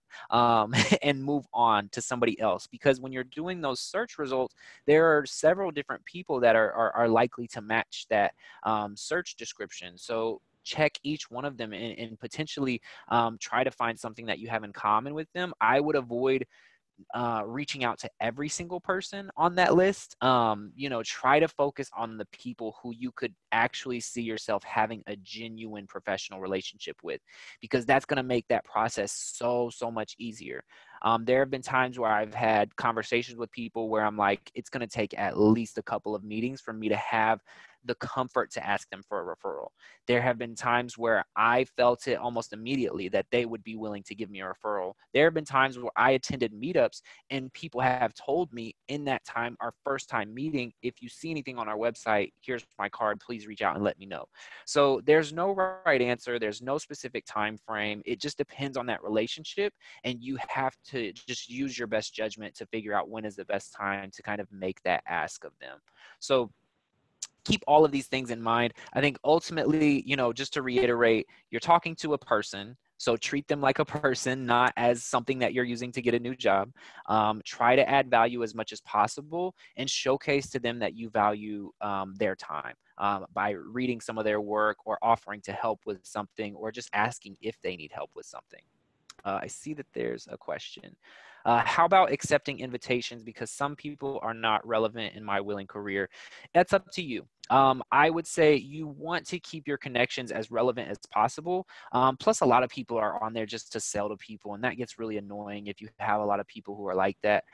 and move on to somebody else. Because when you're doing those search results, there are several different people that are likely to match that search description. So check each one of them and potentially try to find something that you have in common with them. I would avoid reaching out to every single person on that list. Try to focus on the people who you could actually see yourself having a genuine professional relationship with, because that's going to make that process so much easier. There have been times where I've had conversations with people where I'm like, it's going to take at least a couple of meetings for me to have the comfort to ask them for a referral. There have been times where I felt it almost immediately that they would be willing to give me a referral. There have been times where I attended meetups and people have told me in that time, our first time meeting, if you see anything on our website, here's my card, please reach out and let me know. So there's no right answer. There's no specific time frame. It just depends on that relationship, and you have to just use your best judgment to figure out when is the best time to kind of make that ask of them. So keep all of these things in mind. I think ultimately, just to reiterate, you're talking to a person. So treat them like a person, not as something that you're using to get a new job. Try to add value as much as possible and showcase to them that you value their time by reading some of their work or offering to help with something or just asking if they need help with something. I see that there's a question. How about accepting invitations because some people are not relevant in my willing career? That's up to you. I would say you want to keep your connections as relevant as possible. Plus, a lot of people are on there just to sell to people, and that gets really annoying if you have a lot of people who are like that.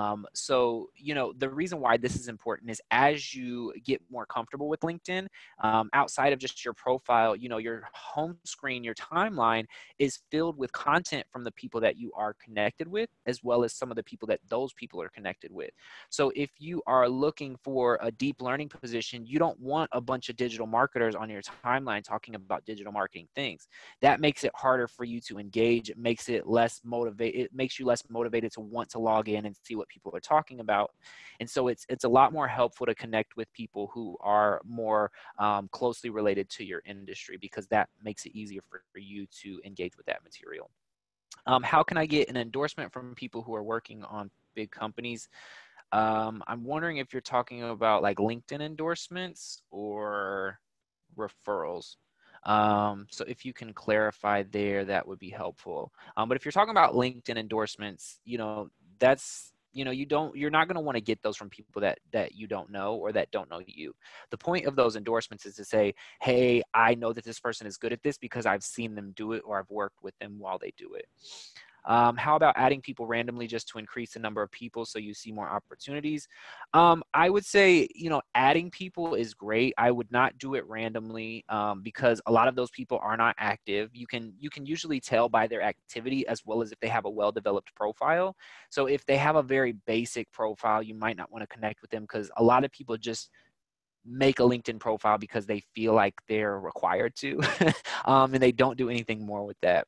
The reason why this is important is as you get more comfortable with LinkedIn, outside of just your profile, your home screen, your timeline is filled with content from the people that you are connected with, as well as some of the people that those people are connected with. So if you are looking for a deep learning position, you don't want a bunch of digital marketers on your timeline talking about digital marketing things. That makes it harder for you to engage. It makes it less motivated. It makes you less motivated to want to log in and see what people are talking about. And so it's a lot more helpful to connect with people who are more closely related to your industry, because that makes it easier for you to engage with that material. How can I get an endorsement from people who are working on big companies? I'm wondering if you're talking about like LinkedIn endorsements or referrals. So if you can clarify there, that would be helpful. But if you're talking about LinkedIn endorsements, that's, you're not going to want to get those from people that you don't know or that don't know you. The point of those endorsements is to say, hey, I know that this person is good at this because I've seen them do it or I've worked with them while they do it. How about adding people randomly just to increase the number of people so you see more opportunities? I would say, adding people is great. I would not do it randomly because a lot of those people are not active. You can usually tell by their activity as well as if they have a well-developed profile. So if they have a very basic profile, you might not want to connect with them because a lot of people just make a LinkedIn profile because they feel like they're required to, and they don't do anything more with that.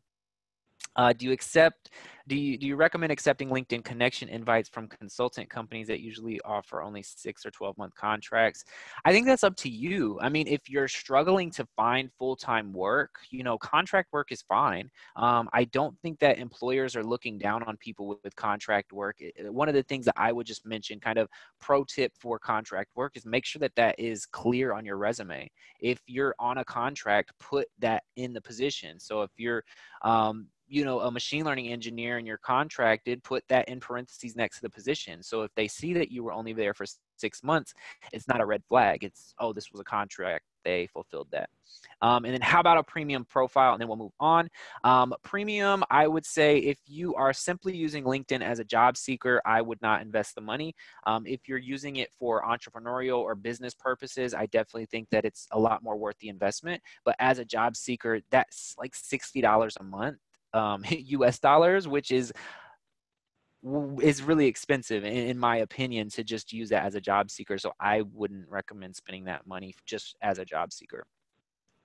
Do you recommend accepting LinkedIn connection invites from consultant companies that usually offer only 6 or 12-month contracts? I think that's up to you. I mean, if you're struggling to find full-time work, contract work is fine. I don't think that employers are looking down on people with contract work. One of the things that I would just mention, kind of pro tip for contract work, is make sure that that is clear on your resume. If you're on a contract, put that in the position. So if you're a machine learning engineer and you're contracted, put that in parentheses next to the position. So if they see that you were only there for 6 months, it's not a red flag. It's, oh, this was a contract. They fulfilled that. And then how about a premium profile? And then we'll move on. Premium, I would say if you are simply using LinkedIn as a job seeker, I would not invest the money. If you're using it for entrepreneurial or business purposes, I definitely think that it's a lot more worth the investment. But as a job seeker, that's like $60 a month. US dollars, which is really expensive in my opinion to just use that as a job seeker. So I wouldn't recommend spending that money just as a job seeker.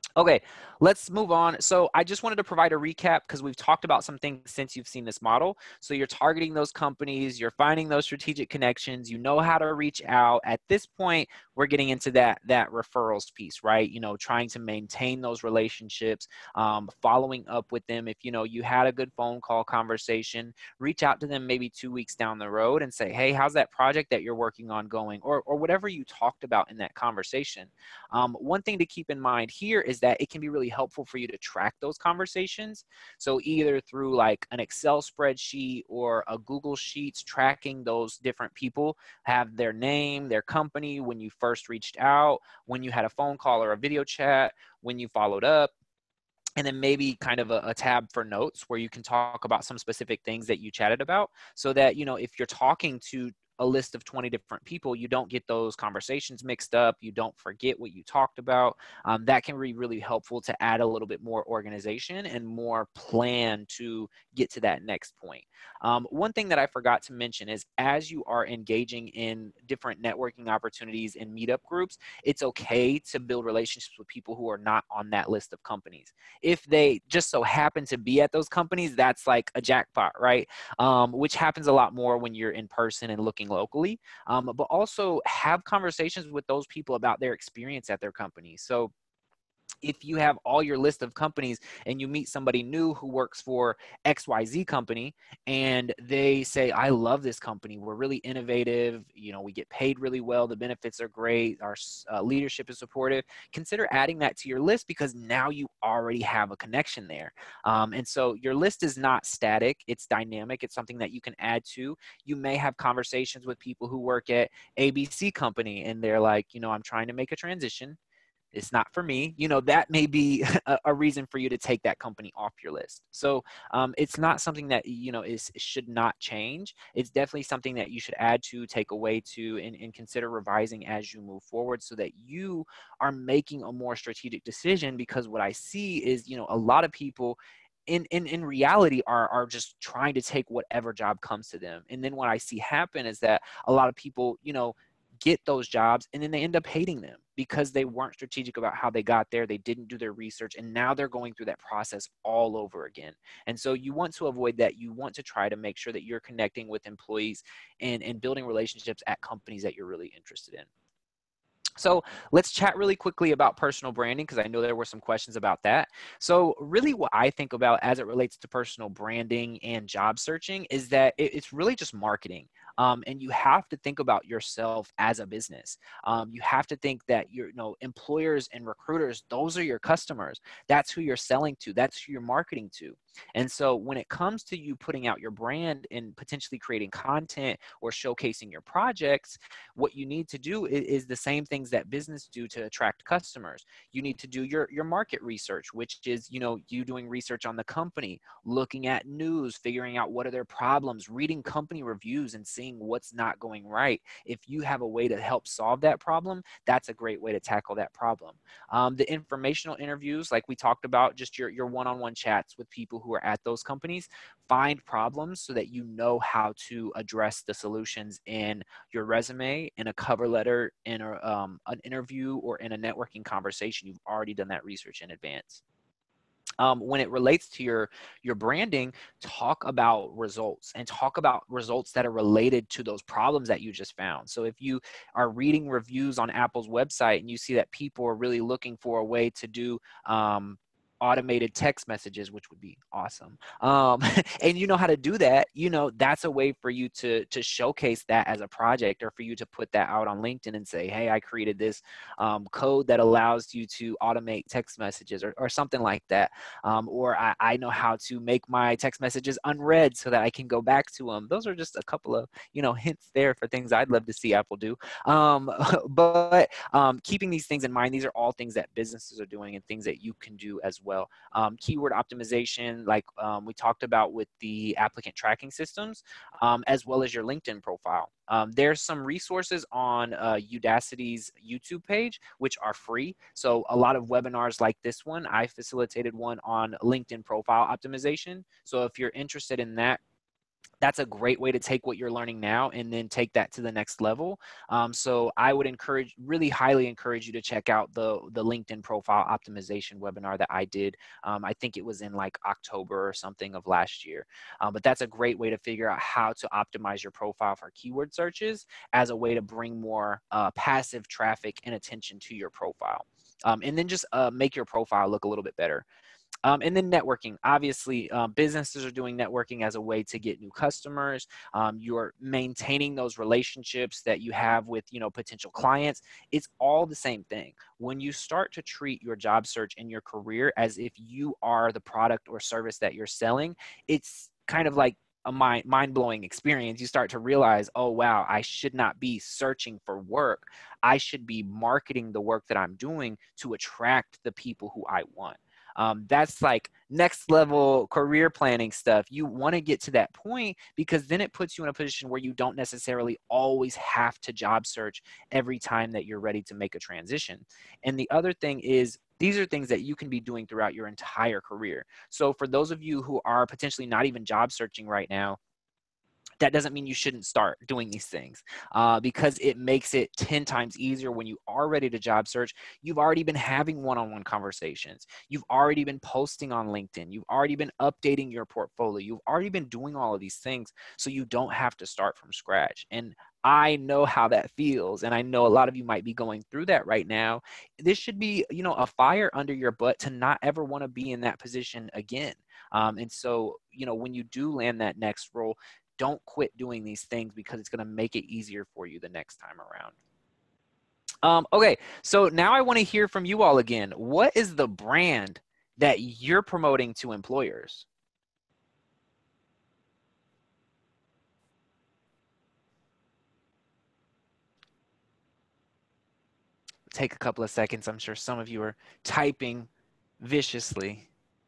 Okay, let's move on. So I just wanted to provide a recap because we've talked about some things since you've seen this model. So you're targeting those companies, you're finding those strategic connections, you know how to reach out. At this point, we're getting into that referrals piece, right? You know, trying to maintain those relationships, following up with them. If you know you had a good phone call conversation, reach out to them maybe 2 weeks down the road and say, hey, how's that project that you're working on going, or whatever you talked about in that conversation. One thing to keep in mind here is that it can be really helpful for you to track those conversations. So either through like an Excel spreadsheet or a Google Sheets, tracking those different people, have their name, their company, when you first reached out, when you had a phone call or a video chat, when you followed up, and then maybe kind of a tab for notes where you can talk about some specific things that you chatted about, so that, you know, if you're talking to a list of 20 different people, you don't get those conversations mixed up, you don't forget what you talked about. That can be really helpful to add a little bit more organization and more plan to get to that next point. One thing that I forgot to mention is, as you are engaging in different networking opportunities and meetup groups, it's okay to build relationships with people who are not on that list of companies. If they just so happen to be at those companies, that's like a jackpot, right? Which happens a lot more when you're in person and looking locally. But also have conversations with those people about their experience at their company. So if you have all your list of companies and you meet somebody new who works for XYZ company and they say, I love this company, we're really innovative, you know, we get paid really well, the benefits are great, our leadership is supportive, consider adding that to your list, because now you already have a connection there. And so your list is not static, it's dynamic, it's something that you can add to. You may have conversations with people who work at ABC company and they're like, you know, I'm trying to make a transition, it's not for me, you know, that may be a reason for you to take that company off your list. So it's not something that, you know, should not change. It's definitely something that you should add to, take away to, and consider revising as you move forward, so that you are making a more strategic decision. Because what I see is, you know, a lot of people in reality are just trying to take whatever job comes to them. And then what I see happen is that a lot of people, you know, get those jobs and then they end up hating them because they weren't strategic about how they got there. They didn't do their research, and now they're going through that process all over again. And so you want to avoid that. You want to try to make sure that you're connecting with employees and building relationships at companies that you're really interested in. So let's chat really quickly about personal branding, because I know there were some questions about that. So really what I think about as it relates to personal branding and job searching is that it's really just marketing. And you have to think about yourself as a business. You have to think that your, you know, employers and recruiters, those are your customers. That's who you're selling to. That's who you're marketing to. And so when it comes to you putting out your brand and potentially creating content or showcasing your projects, what you need to do is the same things that business do to attract customers. You need to do your market research, which is, you know, you doing research on the company, looking at news, figuring out what are their problems, reading company reviews and seeing what's not going right. If you have a way to help solve that problem, that's a great way to tackle that problem. The informational interviews, like we talked about, just your one-on-one chats with people who are at those companies, find problems so that you know how to address the solutions in your resume, in a cover letter, in an interview, or in a networking conversation. You've already done that research in advance. When it relates to your branding, talk about results, and talk about results that are related to those problems that you just found. So if you are reading reviews on Apple's website and you see that people are really looking for a way to do automated text messages, which would be awesome, and you know how to do that, you know, that's a way for you to showcase that as a project, or for you to put that out on LinkedIn and say, hey, I created this code that allows you to automate text messages, or something like that. Or I know how to make my text messages unread so that I can go back to them. Those are just a couple of, you know, hints there for things I'd love to see Apple do. But keeping these things in mind, these are all things that businesses are doing and things that you can do as well. Keyword optimization, like we talked about with the applicant tracking systems, as well as your LinkedIn profile. There's some resources on Udacity's YouTube page, which are free. So a lot of webinars like this one, I facilitated one on LinkedIn profile optimization. So if you're interested in that, that's a great way to take what you're learning now and then take that to the next level. So I would really highly encourage you to check out the LinkedIn profile optimization webinar that I did. I think it was in like October or something of last year. But that's a great way to figure out how to optimize your profile for keyword searches as a way to bring more passive traffic and attention to your profile. And then just make your profile look a little bit better. And then networking. Obviously, businesses are doing networking as a way to get new customers. You're maintaining those relationships that you have with, potential clients. It's all the same thing. When you start to treat your job search and your career as if you are the product or service that you're selling, it's kind of like a mind-blowing experience. You start to realize, oh, wow, I should not be searching for work. I should be marketing the work that I'm doing to attract the people who I want. That's like next level career planning stuff. You want to get to that point because then it puts you in a position where you don't necessarily always have to job search every time that you're ready to make a transition. And the other thing is, these are things that you can be doing throughout your entire career. So for those of you who are potentially not even job searching right now, that doesn't mean you shouldn't start doing these things because it makes it 10 times easier when you are ready to job search. You've already been having one-on-one conversations. You've already been posting on LinkedIn. You've already been updating your portfolio. You've already been doing all of these things so you don't have to start from scratch. And I know how that feels. And I know a lot of you might be going through that right now. This should be, a fire under your butt to not ever want to be in that position again. And so, when you do land that next role, don't quit doing these things because it's going to make it easier for you the next time around. Okay, so now I want to hear from you all again. What is the brand that you're promoting to employers? Take a couple of seconds. I'm sure some of you are typing viciously.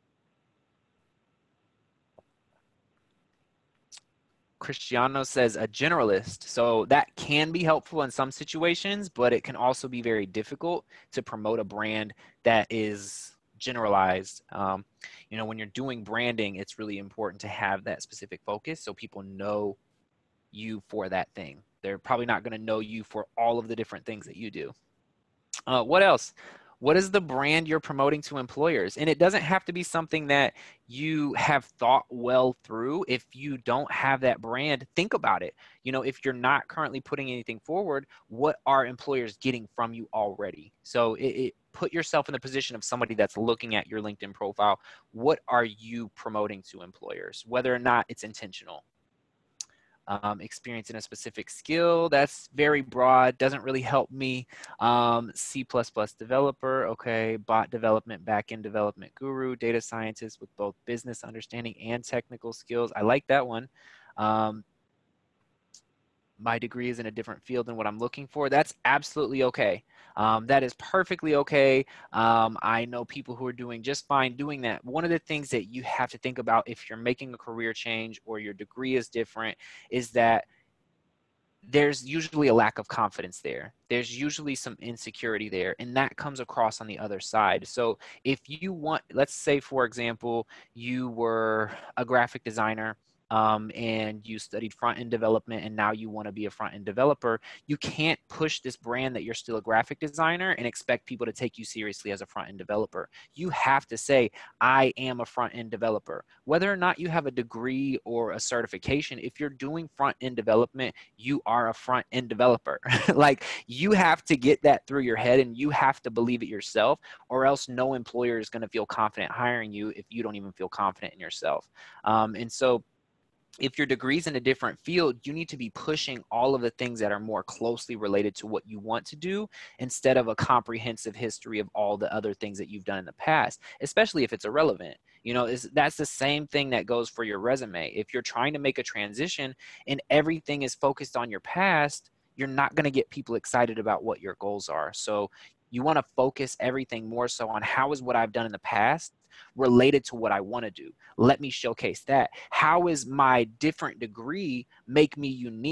Cristiano says a generalist. So that can be helpful in some situations, but it can also be very difficult to promote a brand that is generalized. When you're doing branding, it's really important to have that specific focus so people know you for that thing. They're probably not going to know you for all of the different things that you do. What else? What is the brand you're promoting to employers? And it doesn't have to be something that you have thought well through. If you don't have that brand, think about it. If you're not currently putting anything forward, what are employers getting from you already? So put yourself in the position of somebody that's looking at your LinkedIn profile. What are you promoting to employers, whether or not it's intentional? Experience in a specific skill, that's very broad, doesn't really help me. C++ developer, okay, bot development, backend development guru, data scientist with both business understanding and technical skills. I like that one. My degree is in a different field than what I'm looking for. That's absolutely okay. That is perfectly okay. I know people who are doing just fine doing that. One of the things that you have to think about if you're making a career change or your degree is different is that there's usually a lack of confidence there. There's usually some insecurity there, and that comes across on the other side. So if you want, let's say, for example, you were a graphic designer and you studied front-end development and now you want to be a front-end developer, you can't push this brand that you're still a graphic designer and expect people to take you seriously as a front-end developer. You have to say, I am a front-end developer. Whether or not you have a degree or a certification, if you're doing front-end development, you are a front-end developer. Like, you have to get that through your head and you have to believe it yourself, or else no employer is going to feel confident hiring you if you don't even feel confident in yourself. And so if your degree's in a different field, you need to be pushing all of the things that are more closely related to what you want to do instead of a comprehensive history of all the other things that you've done in the past, especially if it's irrelevant. That's the same thing that goes for your resume. If you're trying to make a transition and everything is focused on your past, you're not going to get people excited about what your goals are. So you want to focus everything more so on how is what I've done in the past related to what I want to do. Let me showcase that. How is my different degree make me unique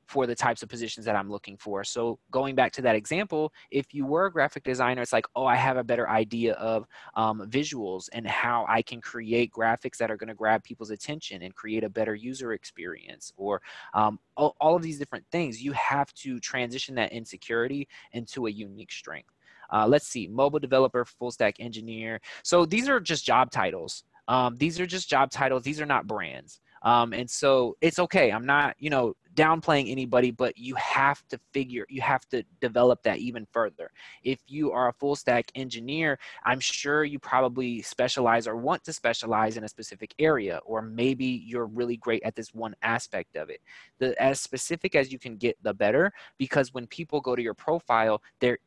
for the types of positions that I'm looking for. So going back to that example, if you were a graphic designer, it's like, oh, I have a better idea of visuals and how I can create graphics that are going to grab people's attention and create a better user experience, or all of these different things. You have to transition that insecurity into a unique strength. Let's see, mobile developer, full stack engineer. So these are just job titles. These are just job titles. These are not brands. And so it's okay. I'm not, downplaying anybody, but you have to develop that even further. If you are a full stack engineer, I'm sure you probably specialize or want to specialize in a specific area, or maybe you're really great at this one aspect of it. As specific as you can get, the better, because when people go to your profile,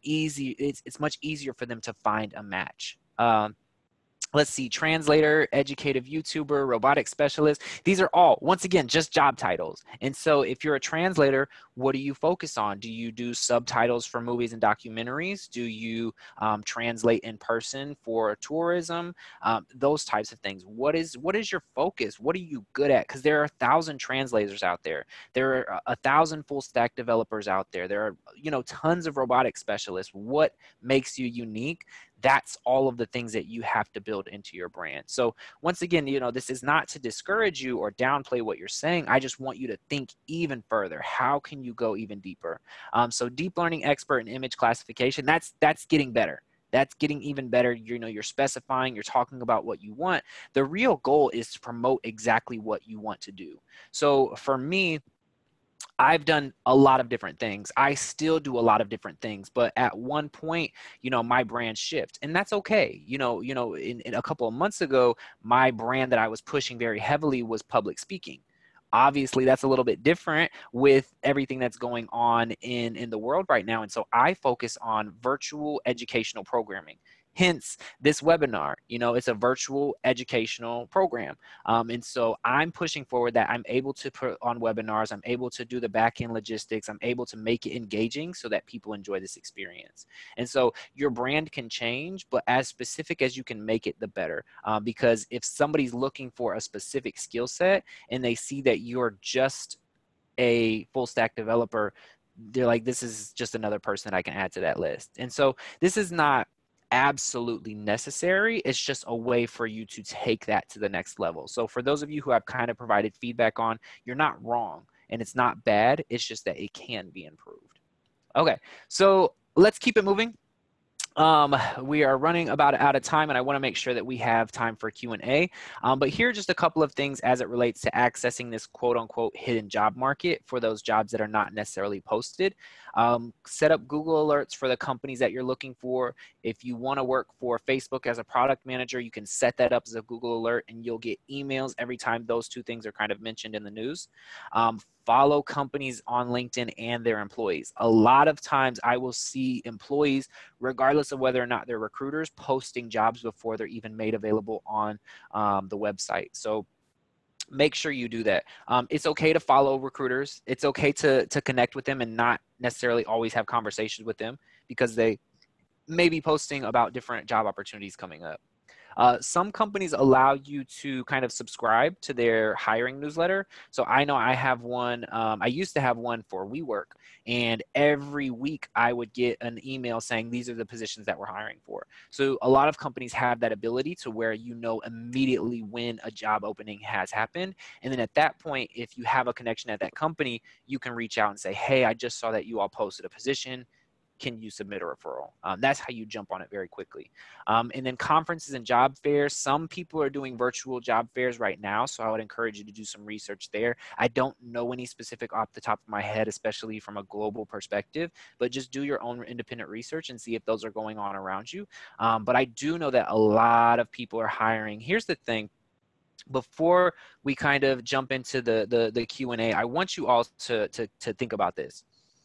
it's much easier for them to find a match. Let's see, translator, educative YouTuber, robotic specialist. These are all, once again, just job titles. And so if you're a translator, what do you focus on? Do you do subtitles for movies and documentaries? Do you translate in person for tourism? Those types of things. What is your focus? What are you good at? Because there are 1,000 translators out there. There are 1,000 full stack developers out there. There are, tons of robotic specialists. What makes you unique? That's all of the things that you have to build into your brand. So once again, this is not to discourage you or downplay what you're saying. I just want you to think even further. How can you go even deeper? So deep learning expert in image classification, that's getting better. That's getting even better. You're specifying, you're talking about what you want. The real goal is to promote exactly what you want to do. So for me, I've done a lot of different things. I still do a lot of different things, but at one point, my brand shift, and that's okay. In a couple of months ago, my brand that I was pushing very heavily was public speaking. Obviously, that's a little bit different with everything that's going on in the world right now. And so I focus on virtual educational programming. Hence this webinar, it's a virtual educational program. And so I'm pushing forward that I'm able to put on webinars. I'm able to do the back end logistics. I'm able to make it engaging so that people enjoy this experience. And so your brand can change, but as specific as you can make it, the better. Because if somebody's looking for a specific skill set and they see that you're just a full stack developer, they're like, this is just another person that I can add to that list. And so this is not absolutely necessary. It's just a way for you to take that to the next level. So for those of you who I've kind of provided feedback on, you're not wrong and it's not bad. It's just that it can be improved. Okay, so let's keep it moving. We are running about out of time, and I want to make sure that we have time for Q&A. But here are just a couple of things as it relates to accessing this quote-unquote hidden job market for those jobs that are not necessarily posted. Set up Google alerts for the companies that you're looking for. If you want to work for Facebook as a product manager, you can set that up as a Google alert, and you'll get emails every time those two things are kind of mentioned in the news. Follow companies on LinkedIn and their employees. A lot of times I will see employees, regardless of whether or not they're recruiters, posting jobs before they're even made available on the website. So make sure you do that. It's okay to follow recruiters. It's okay to connect with them and not necessarily always have conversations with them because they may be posting about different job opportunities coming up. Some companies allow you to kind of subscribe to their hiring newsletter. So I know I have one, I used to have one for WeWork, and every week I would get an email saying these are the positions that we're hiring for. So a lot of companies have that ability to where immediately when a job opening has happened. And then at that point, if you have a connection at that company, you can reach out and say, hey, I just saw that you all posted a position. Can you submit a referral? That's how you jump on it very quickly. And then conferences and job fairs. Some people are doing virtual job fairs right now, so I would encourage you to do some research there. I don't know any specific off the top of my head, especially from a global perspective, but just do your own independent research and see if those are going on around you. But I do know that a lot of people are hiring. Here's the thing. Before we kind of jump into the Q&A, I want you all to think about this.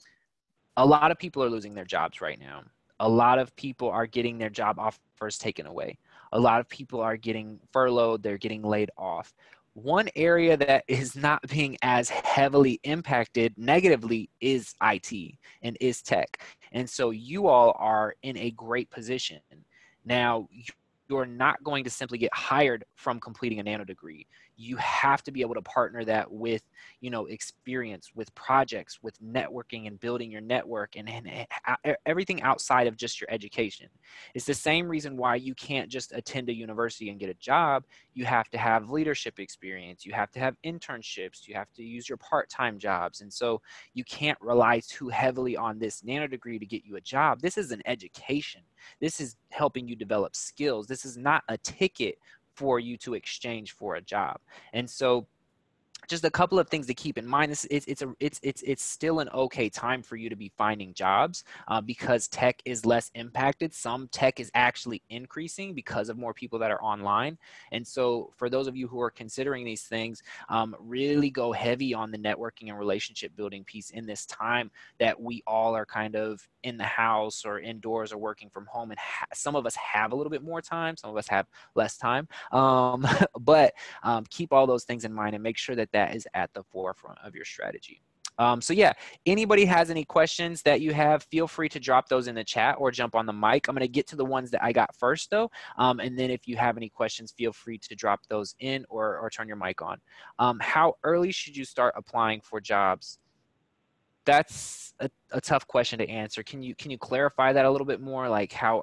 A lot of people are losing their jobs right now. A lot of people are getting their job offers taken away. A lot of people are getting furloughed. They're getting laid off. One area that is not being as heavily impacted negatively is IT and is tech. And so you all are in a great position. Now, you're not going to simply get hired from completing a nano degree. You have to be able to partner that with, experience, with projects, with networking and building your network, and everything outside of just your education. It's the same reason why you can't just attend a university and get a job. You have to have leadership experience. You have to have internships. You have to use your part-time jobs. And so you can't rely too heavily on this nano degree to get you a job. This is an education. This is helping you develop skills. This is not a ticket for you to exchange for a job. And so just a couple of things to keep in mind. It's still an okay time for you to be finding jobs because tech is less impacted. Some tech is actually increasing because of more people that are online. And so for those of you who are considering these things, really go heavy on the networking and relationship building piece in this time that we all are kind of in the house or indoors or working from home. And some of us have a little bit more time, some of us have less time, but keep all those things in mind and make sure that that is at the forefront of your strategy. So yeah, anybody has any questions that you have, feel free to drop those in the chat or jump on the mic. I'm going to get to the ones that I got first though. And then if you have any questions, feel free to drop those in or turn your mic on. How early should you start applying for jobs? That's a tough question to answer. Can you clarify that a little bit more? Like how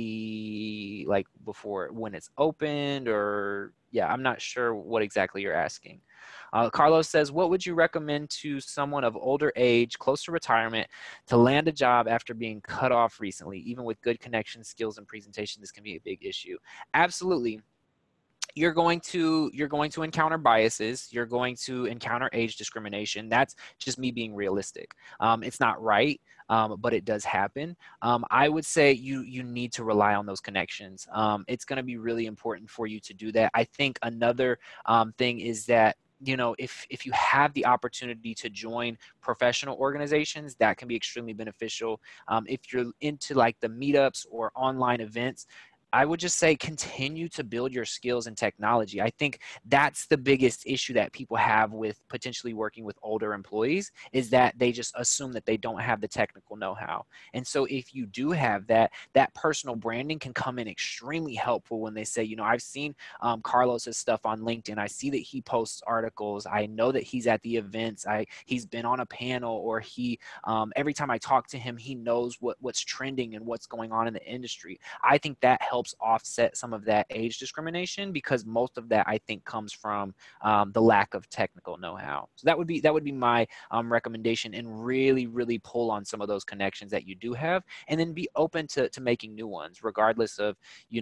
early, like before when it's opened, or yeah, I'm not sure what exactly you're asking. Carlos says, what would you recommend to someone of older age, close to retirement, to land a job after being cut off recently? Even with good connection skills and presentation, this can be a big issue. Absolutely. You're going to encounter biases. You're going to encounter age discrimination. That's just me being realistic. It's not right, but it does happen. I would say you need to rely on those connections. It's going to be really important for you to do that. I think another thing is that if you have the opportunity to join professional organizations, that can be extremely beneficial. If you're into like the meetups or online events, I would just say continue to build your skills in technology. I think that's the biggest issue that people have with potentially working with older employees, is that they just assume that they don't have the technical know-how. And so if you do have that, that personal branding can come in extremely helpful when they say, I've seen Carlos's stuff on LinkedIn. I see that he posts articles. I know that he's at the events. He's been on a panel, or every time I talk to him, he knows what's trending and what's going on in the industry. I think that helps offset some of that age discrimination, because most of that I think comes from the lack of technical know-how. So that would be my recommendation, and really pull on some of those connections that you do have, and then be open to making new ones, regardless of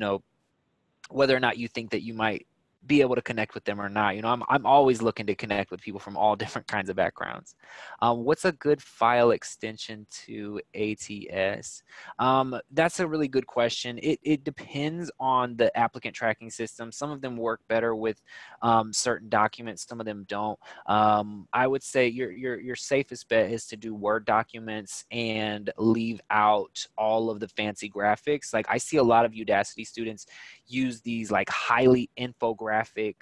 whether or not you think that you might be able to connect with them or not. I'm always looking to connect with people from all different kinds of backgrounds. What's a good file extension to ATS? That's a really good question. It depends on the applicant tracking system. Some of them work better with certain documents, some of them don't. I would say your safest bet is to do Word documents and leave out all of the fancy graphics. Like I see a lot of Udacity students use these like highly infographic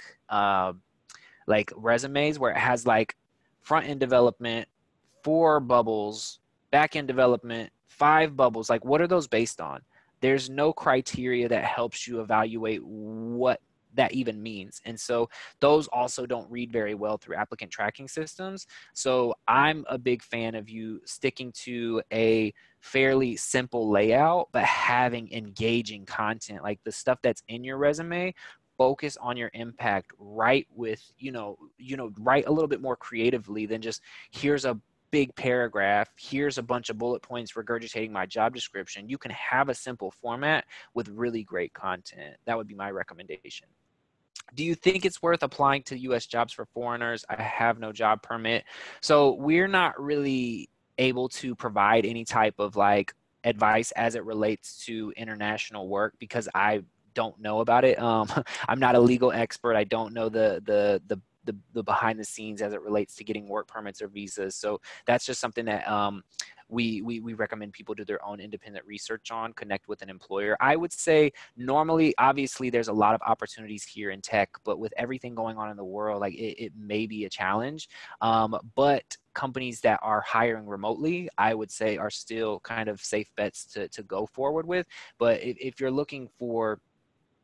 like resumes, where it has like front end development 4 bubbles, back end development 5 bubbles. Like what are those based on? There's no criteria that helps you evaluate what that even means. And so those also don't read very well through applicant tracking systems. So I'm a big fan of you sticking to a fairly simple layout, but having engaging content. Like the stuff that's in your resume, focus on your impact. Write with, write a little bit more creatively than just here's a big paragraph, here's a bunch of bullet points regurgitating my job description. You can have a simple format with really great content. That would be my recommendation. Do you think it's worth applying to U.S. jobs for foreigners? I have no job permit. So we're not really able to provide any type of like advice as it relates to international work, because I don't know about it. I'm not a legal expert. I don't know the behind the scenes as it relates to getting work permits or visas. So that's just something that we recommend people do their own independent research on, connect with an employer. I would say normally, obviously, there's a lot of opportunities here in tech, but with everything going on in the world, like it may be a challenge. But companies that are hiring remotely, I would say, are still kind of safe bets to go forward with. But if you're looking for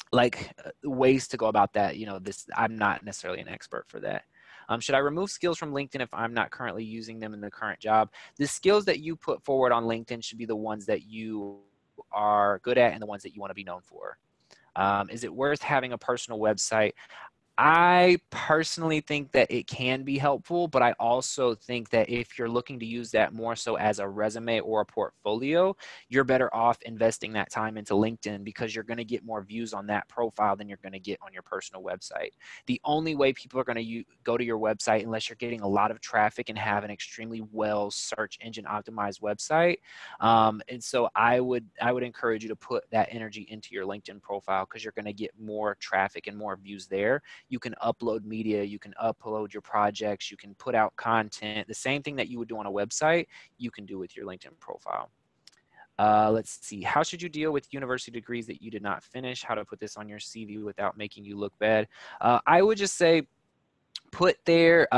ways to go about that. I'm not necessarily an expert for that. Should I remove skills from LinkedIn if I'm not currently using them in the current job? The skills that you put forward on LinkedIn should be the ones that you are good at and the ones that you want to be known for. Is it worth having a personal website? I personally think that it can be helpful, but I also think that if you're looking to use that more so as a resume or a portfolio, you're better off investing that time into LinkedIn, because you're going to get more views on that profile than you're going to get on your personal website. The only way people are going to go to your website, unless you're getting a lot of traffic and have an extremely well search engine optimized website. And so I would encourage you to put that energy into your LinkedIn profile, because you're going to get more traffic and more views there. You can upload media, you can upload your projects, you can put out content. The same thing that you would do on a website, you can do with your LinkedIn profile. Let's see. How should you deal with university degrees that you did not finish? How to put this on your CV without making you look bad? I would just say put there,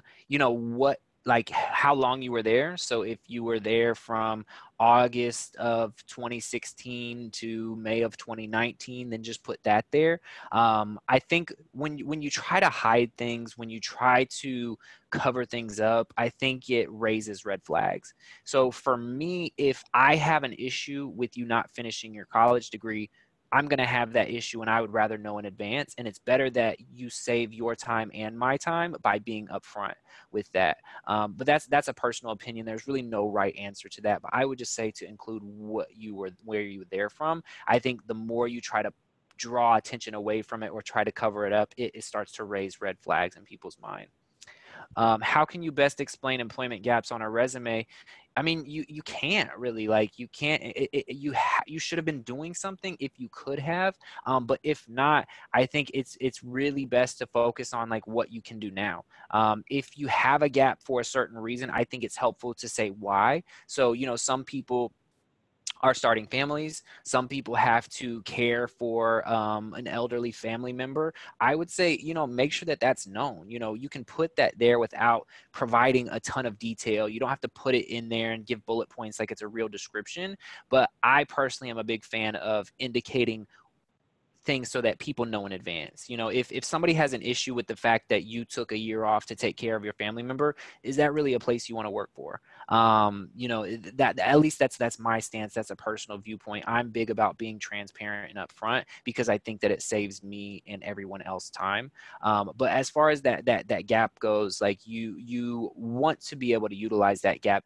how long you were there. So if you were there from August of 2016 to May of 2019, then just put that there. I think when you try to hide things, when you try to cover things up, I think it raises red flags. So for me, if I have an issue with you not finishing your college degree, I'm going to have that issue, and I would rather know in advance. And it's better that you save your time and my time by being upfront with that. But that's a personal opinion. There's really no right answer to that. But I would just say to include where you were there from. I think the more you try to draw attention away from it or try to cover it up, it starts to raise red flags in people's mind. How can you best explain employment gaps on a resume? I mean, you can't really, you can't, you should have been doing something if you could have, but if not, I think it's really best to focus on what you can do now. If you have a gap for a certain reason, I think it's helpful to say why. So, some people are starting families. Some people have to care for an elderly family member. I would say, make sure that that's known. You can put that there without providing a ton of detail. You don't have to put it in there and give bullet points like it's a real description. But I personally am a big fan of indicating things so that people know in advance. If somebody has an issue with the fact that you took a year off to take care of your family member, is that really a place you want to work for? That, at least that's my stance. That's a personal viewpoint. I'm big about being transparent and upfront, because I think that it saves me and everyone else time. But as far as that gap goes, you want to be able to utilize that gap.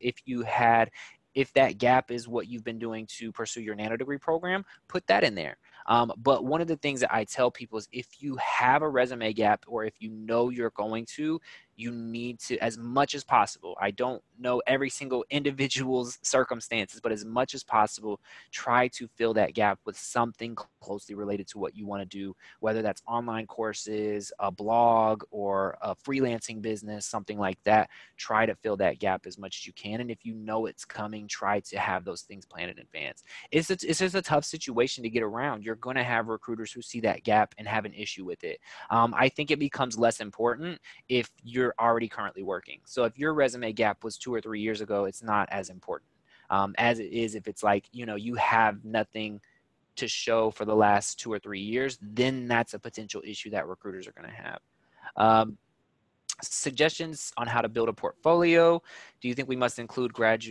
If that gap is what you've been doing to pursue your nano degree program, put that in there. But one of the things that I tell people is, if you have a resume gap, or if you're going to, you need to, as much as possible, I don't know every single individual's circumstances, but as much as possible, try to fill that gap with something closely related to what you want to do, whether that's online courses, a blog, or a freelancing business, something like that. Try to fill that gap as much as you can. And if you know it's coming, try to have those things planned in advance. It's just a tough situation to get around. You're going to have recruiters who see that gap and have an issue with it. I think it becomes less important if you're already currently working. So if your resume gap was 2 or 3 years ago, it's not as important as it is if it's you have nothing to show for the last 2 or 3 years. Then that's a potential issue that recruiters are going to have. Suggestions on how to build a portfolio. Do you think we must include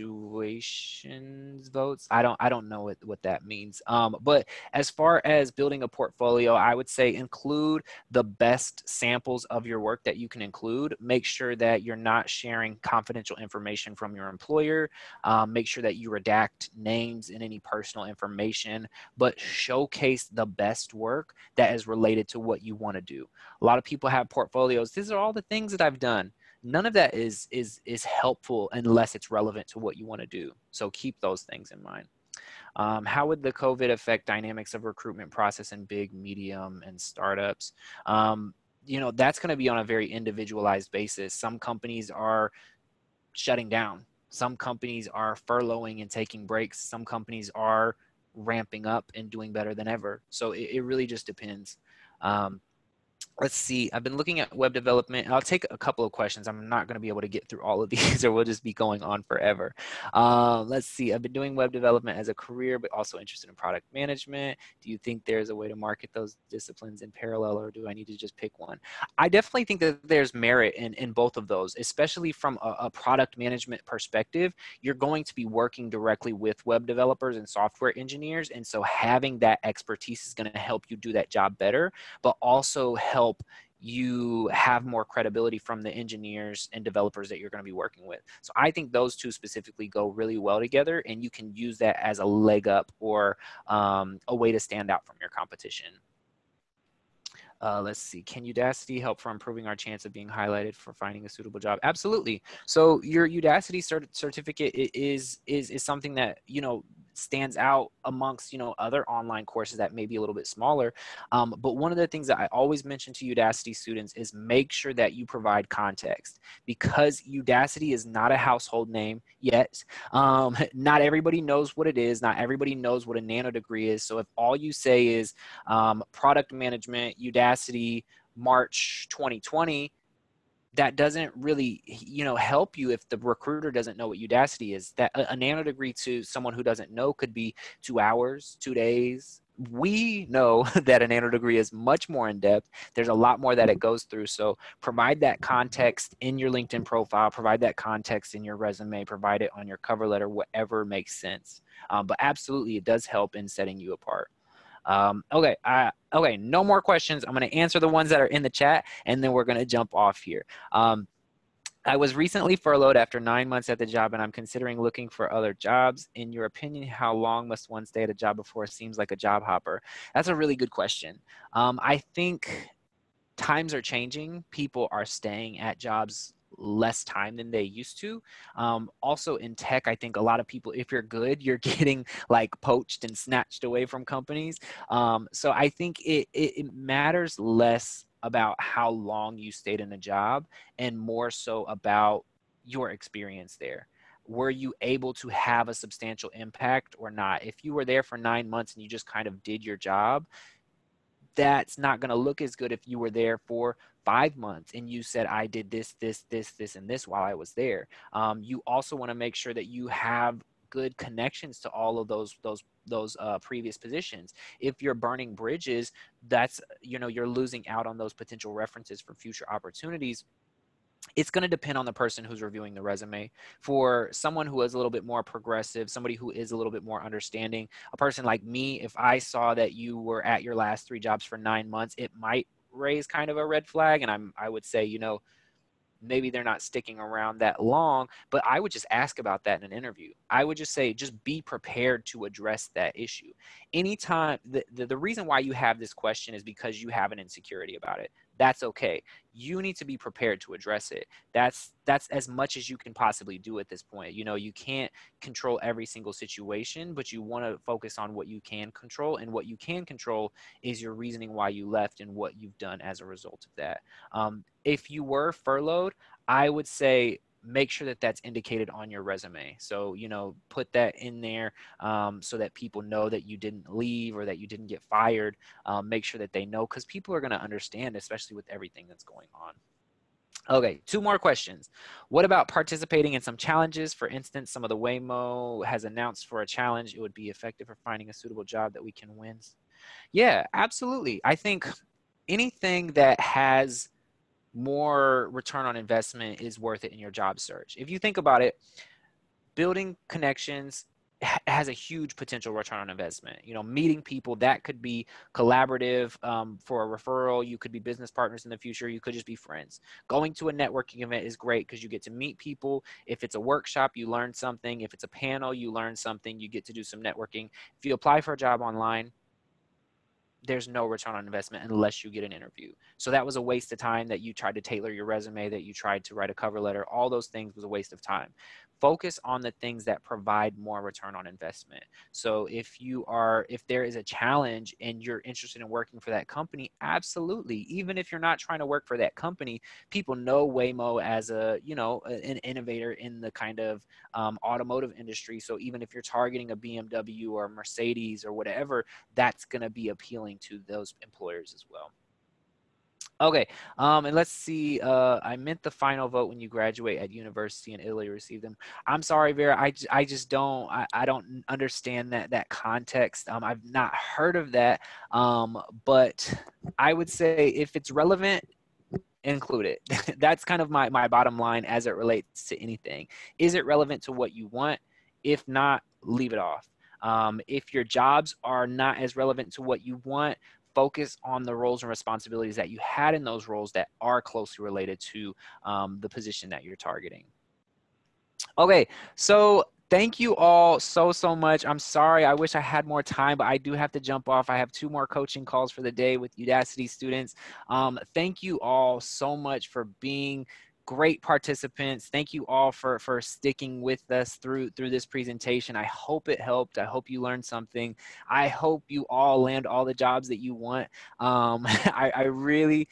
graduations votes? I don't know what that means. But as far as building a portfolio, I would say include the best samples of your work that you can include. Make sure that you're not sharing confidential information from your employer. Make sure that you redact names and any personal information, but showcase the best work that is related to what you want to do. A lot of people have portfolios. These are all the things that I've done. None of that is helpful unless it's relevant to what you want to do. So keep those things in mind. How would the COVID affect dynamics of recruitment process in big, medium, and startups? That's going to be on a very individualized basis. Some companies are shutting down. Some companies are furloughing and taking breaks. Some companies are ramping up and doing better than ever. So it really just depends. Let's see. I've been looking at web development. I'll take a couple of questions. I'm not going to be able to get through all of these, or we'll just be going on forever. Let's see. I've been doing web development as a career, but also interested in product management. Do you think there's a way to market those disciplines in parallel, or do I need to just pick one? I definitely think that there's merit in both of those, especially from a product management perspective. You're going to be working directly with web developers and software engineers, and so having that expertise is going to help you do that job better, but also help you have more credibility from the engineers and developers that you're going to be working with. So I think those two specifically go really well together, and you can use that as a leg up or a way to stand out from your competition. Let's see. Can Udacity help for improving our chance of being highlighted for finding a suitable job? Absolutely. So your Udacity certificate is something that, you know, stands out amongst, you know, other online courses that may be a little bit smaller. But one of the things that I always mention to Udacity students is make sure that you provide context, because Udacity is not a household name yet. Not everybody knows what it is. Not everybody knows what a nano degree is. So if all you say is product management, Udacity, March 2020, that doesn't really, you know, help you if the recruiter doesn't know what Udacity is. That a nano degree to someone who doesn't know could be 2 hours, 2 days. We know that a nano degree is much more in depth. There's a lot more that it goes through. So provide that context in your LinkedIn profile, provide that context in your resume, provide it on your cover letter, whatever makes sense. But absolutely, it does help in setting you apart. Okay, no more questions. I'm going to answer the ones that are in the chat, and then we're going to jump off here. I was recently furloughed after 9 months at the job, and I'm considering looking for other jobs. In your opinion, how long must one stay at a job before it seems like a job hopper? That's a really good question. I think times are changing. People are staying at jobs less time than they used to. Also in tech, I think a lot of people, if you're good, you're getting like poached and snatched away from companies. So I think it matters less about how long you stayed in a job and more so about your experience there. Were you able to have a substantial impact or not? If you were there for 9 months and you just kind of did your job, that's not going to look as good if you were there for 5 months and you said, I did this, and this while I was there. You also want to make sure that you have good connections to all of those previous positions. If you're burning bridges, that's, you know, you're losing out on those potential references for future opportunities. It's going to depend on the person who's reviewing the resume. For someone who is a little bit more progressive, somebody who is a little bit more understanding, a person like me, if I saw that you were at your last 3 jobs for 9 months, it might raise kind of a red flag. And I would say, you know, maybe they're not sticking around that long, but I would just ask about that in an interview. I would just say, just be prepared to address that issue. Anytime, the reason why you have this question is because you have an insecurity about it. That's okay. You need to be prepared to address it. That's as much as you can possibly do at this point. You know, you can't control every single situation, but you want to focus on what you can control, and what you can control is your reasoning why you left and what you've done as a result of that. If you were furloughed, I would say make sure that that's indicated on your resume. So, you know, put that in there so that people know that you didn't leave or that you didn't get fired. Make sure that they know, because people are going to understand, especially with everything that's going on. Okay, 2 more questions. What about participating in some challenges? For instance, some of the Waymo has announced for a challenge. It would be effective for finding a suitable job that we can win. Yeah, absolutely. I think anything that has more return on investment is worth it in your job search. If you think about it, building connections has a huge potential return on investment. You know, meeting people, that could be collaborative for a referral. You could be business partners in the future. You could just be friends. Going to a networking event is great because you get to meet people. If it's a workshop, you learn something. If it's a panel, you learn something. You get to do some networking. If you apply for a job online, there's no return on investment unless you get an interview. So that was a waste of time, that you tried to tailor your resume, that you tried to write a cover letter. All those things was a waste of time. Focus on the things that provide more return on investment. So if there is a challenge and you're interested in working for that company, absolutely. Even if you're not trying to work for that company, people know Waymo as a, you know, an innovator in the kind of automotive industry. So even if you're targeting a BMW or a Mercedes or whatever, that's going to be appealing to those employers as well. Okay, and let's see. I meant the final vote when you graduate at university in Italy receive them. I'm sorry, Vera. I just don't. I don't understand that context. I've not heard of that. But I would say if it's relevant, include it. That's kind of my bottom line as it relates to anything. Is it relevant to what you want? If not, leave it off. If your jobs are not as relevant to what you want, focus on the roles and responsibilities that you had in those roles that are closely related to the position that you're targeting. Okay, so thank you all so much. I'm sorry, I wish I had more time, but I do have to jump off. I have 2 more coaching calls for the day with Udacity students. Thank you all so much for being great participants. Thank you all for sticking with us through this presentation. I hope it helped. I hope you learned something. I hope you all land all the jobs that you want. I really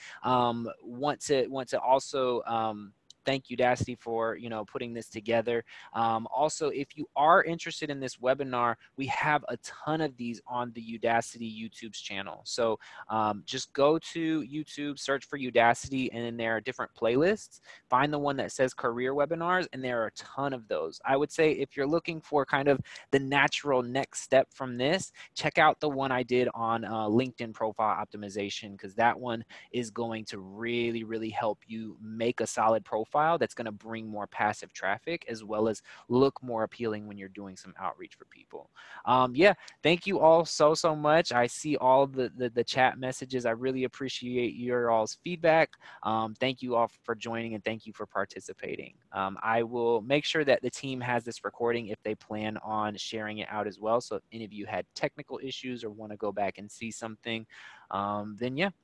want to also thank Udacity for putting this together. Also, if you are interested in this webinar, we have a ton of these on the Udacity YouTube's channel. So just go to YouTube, search for Udacity, and then there are different playlists. Find the one that says career webinars, and there are a ton of those. I would say if you're looking for kind of the natural next step from this, check out the one I did on LinkedIn profile optimization, because that one is going to really help you make a solid profile that's going to bring more passive traffic as well as look more appealing when you're doing some outreach for people. Yeah, thank you all so much. I see all the chat messages. I really appreciate your all's feedback. Thank you all for joining, and thank you for participating. I will make sure that the team has this recording if they plan on sharing it out as well. So if any of you had technical issues or want to go back and see something, then yeah.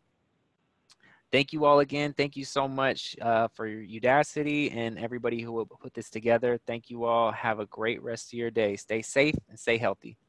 Thank you all again. Thank you so much for your Udacity and everybody who will put this together. Thank you all. Have a great rest of your day. Stay safe and stay healthy.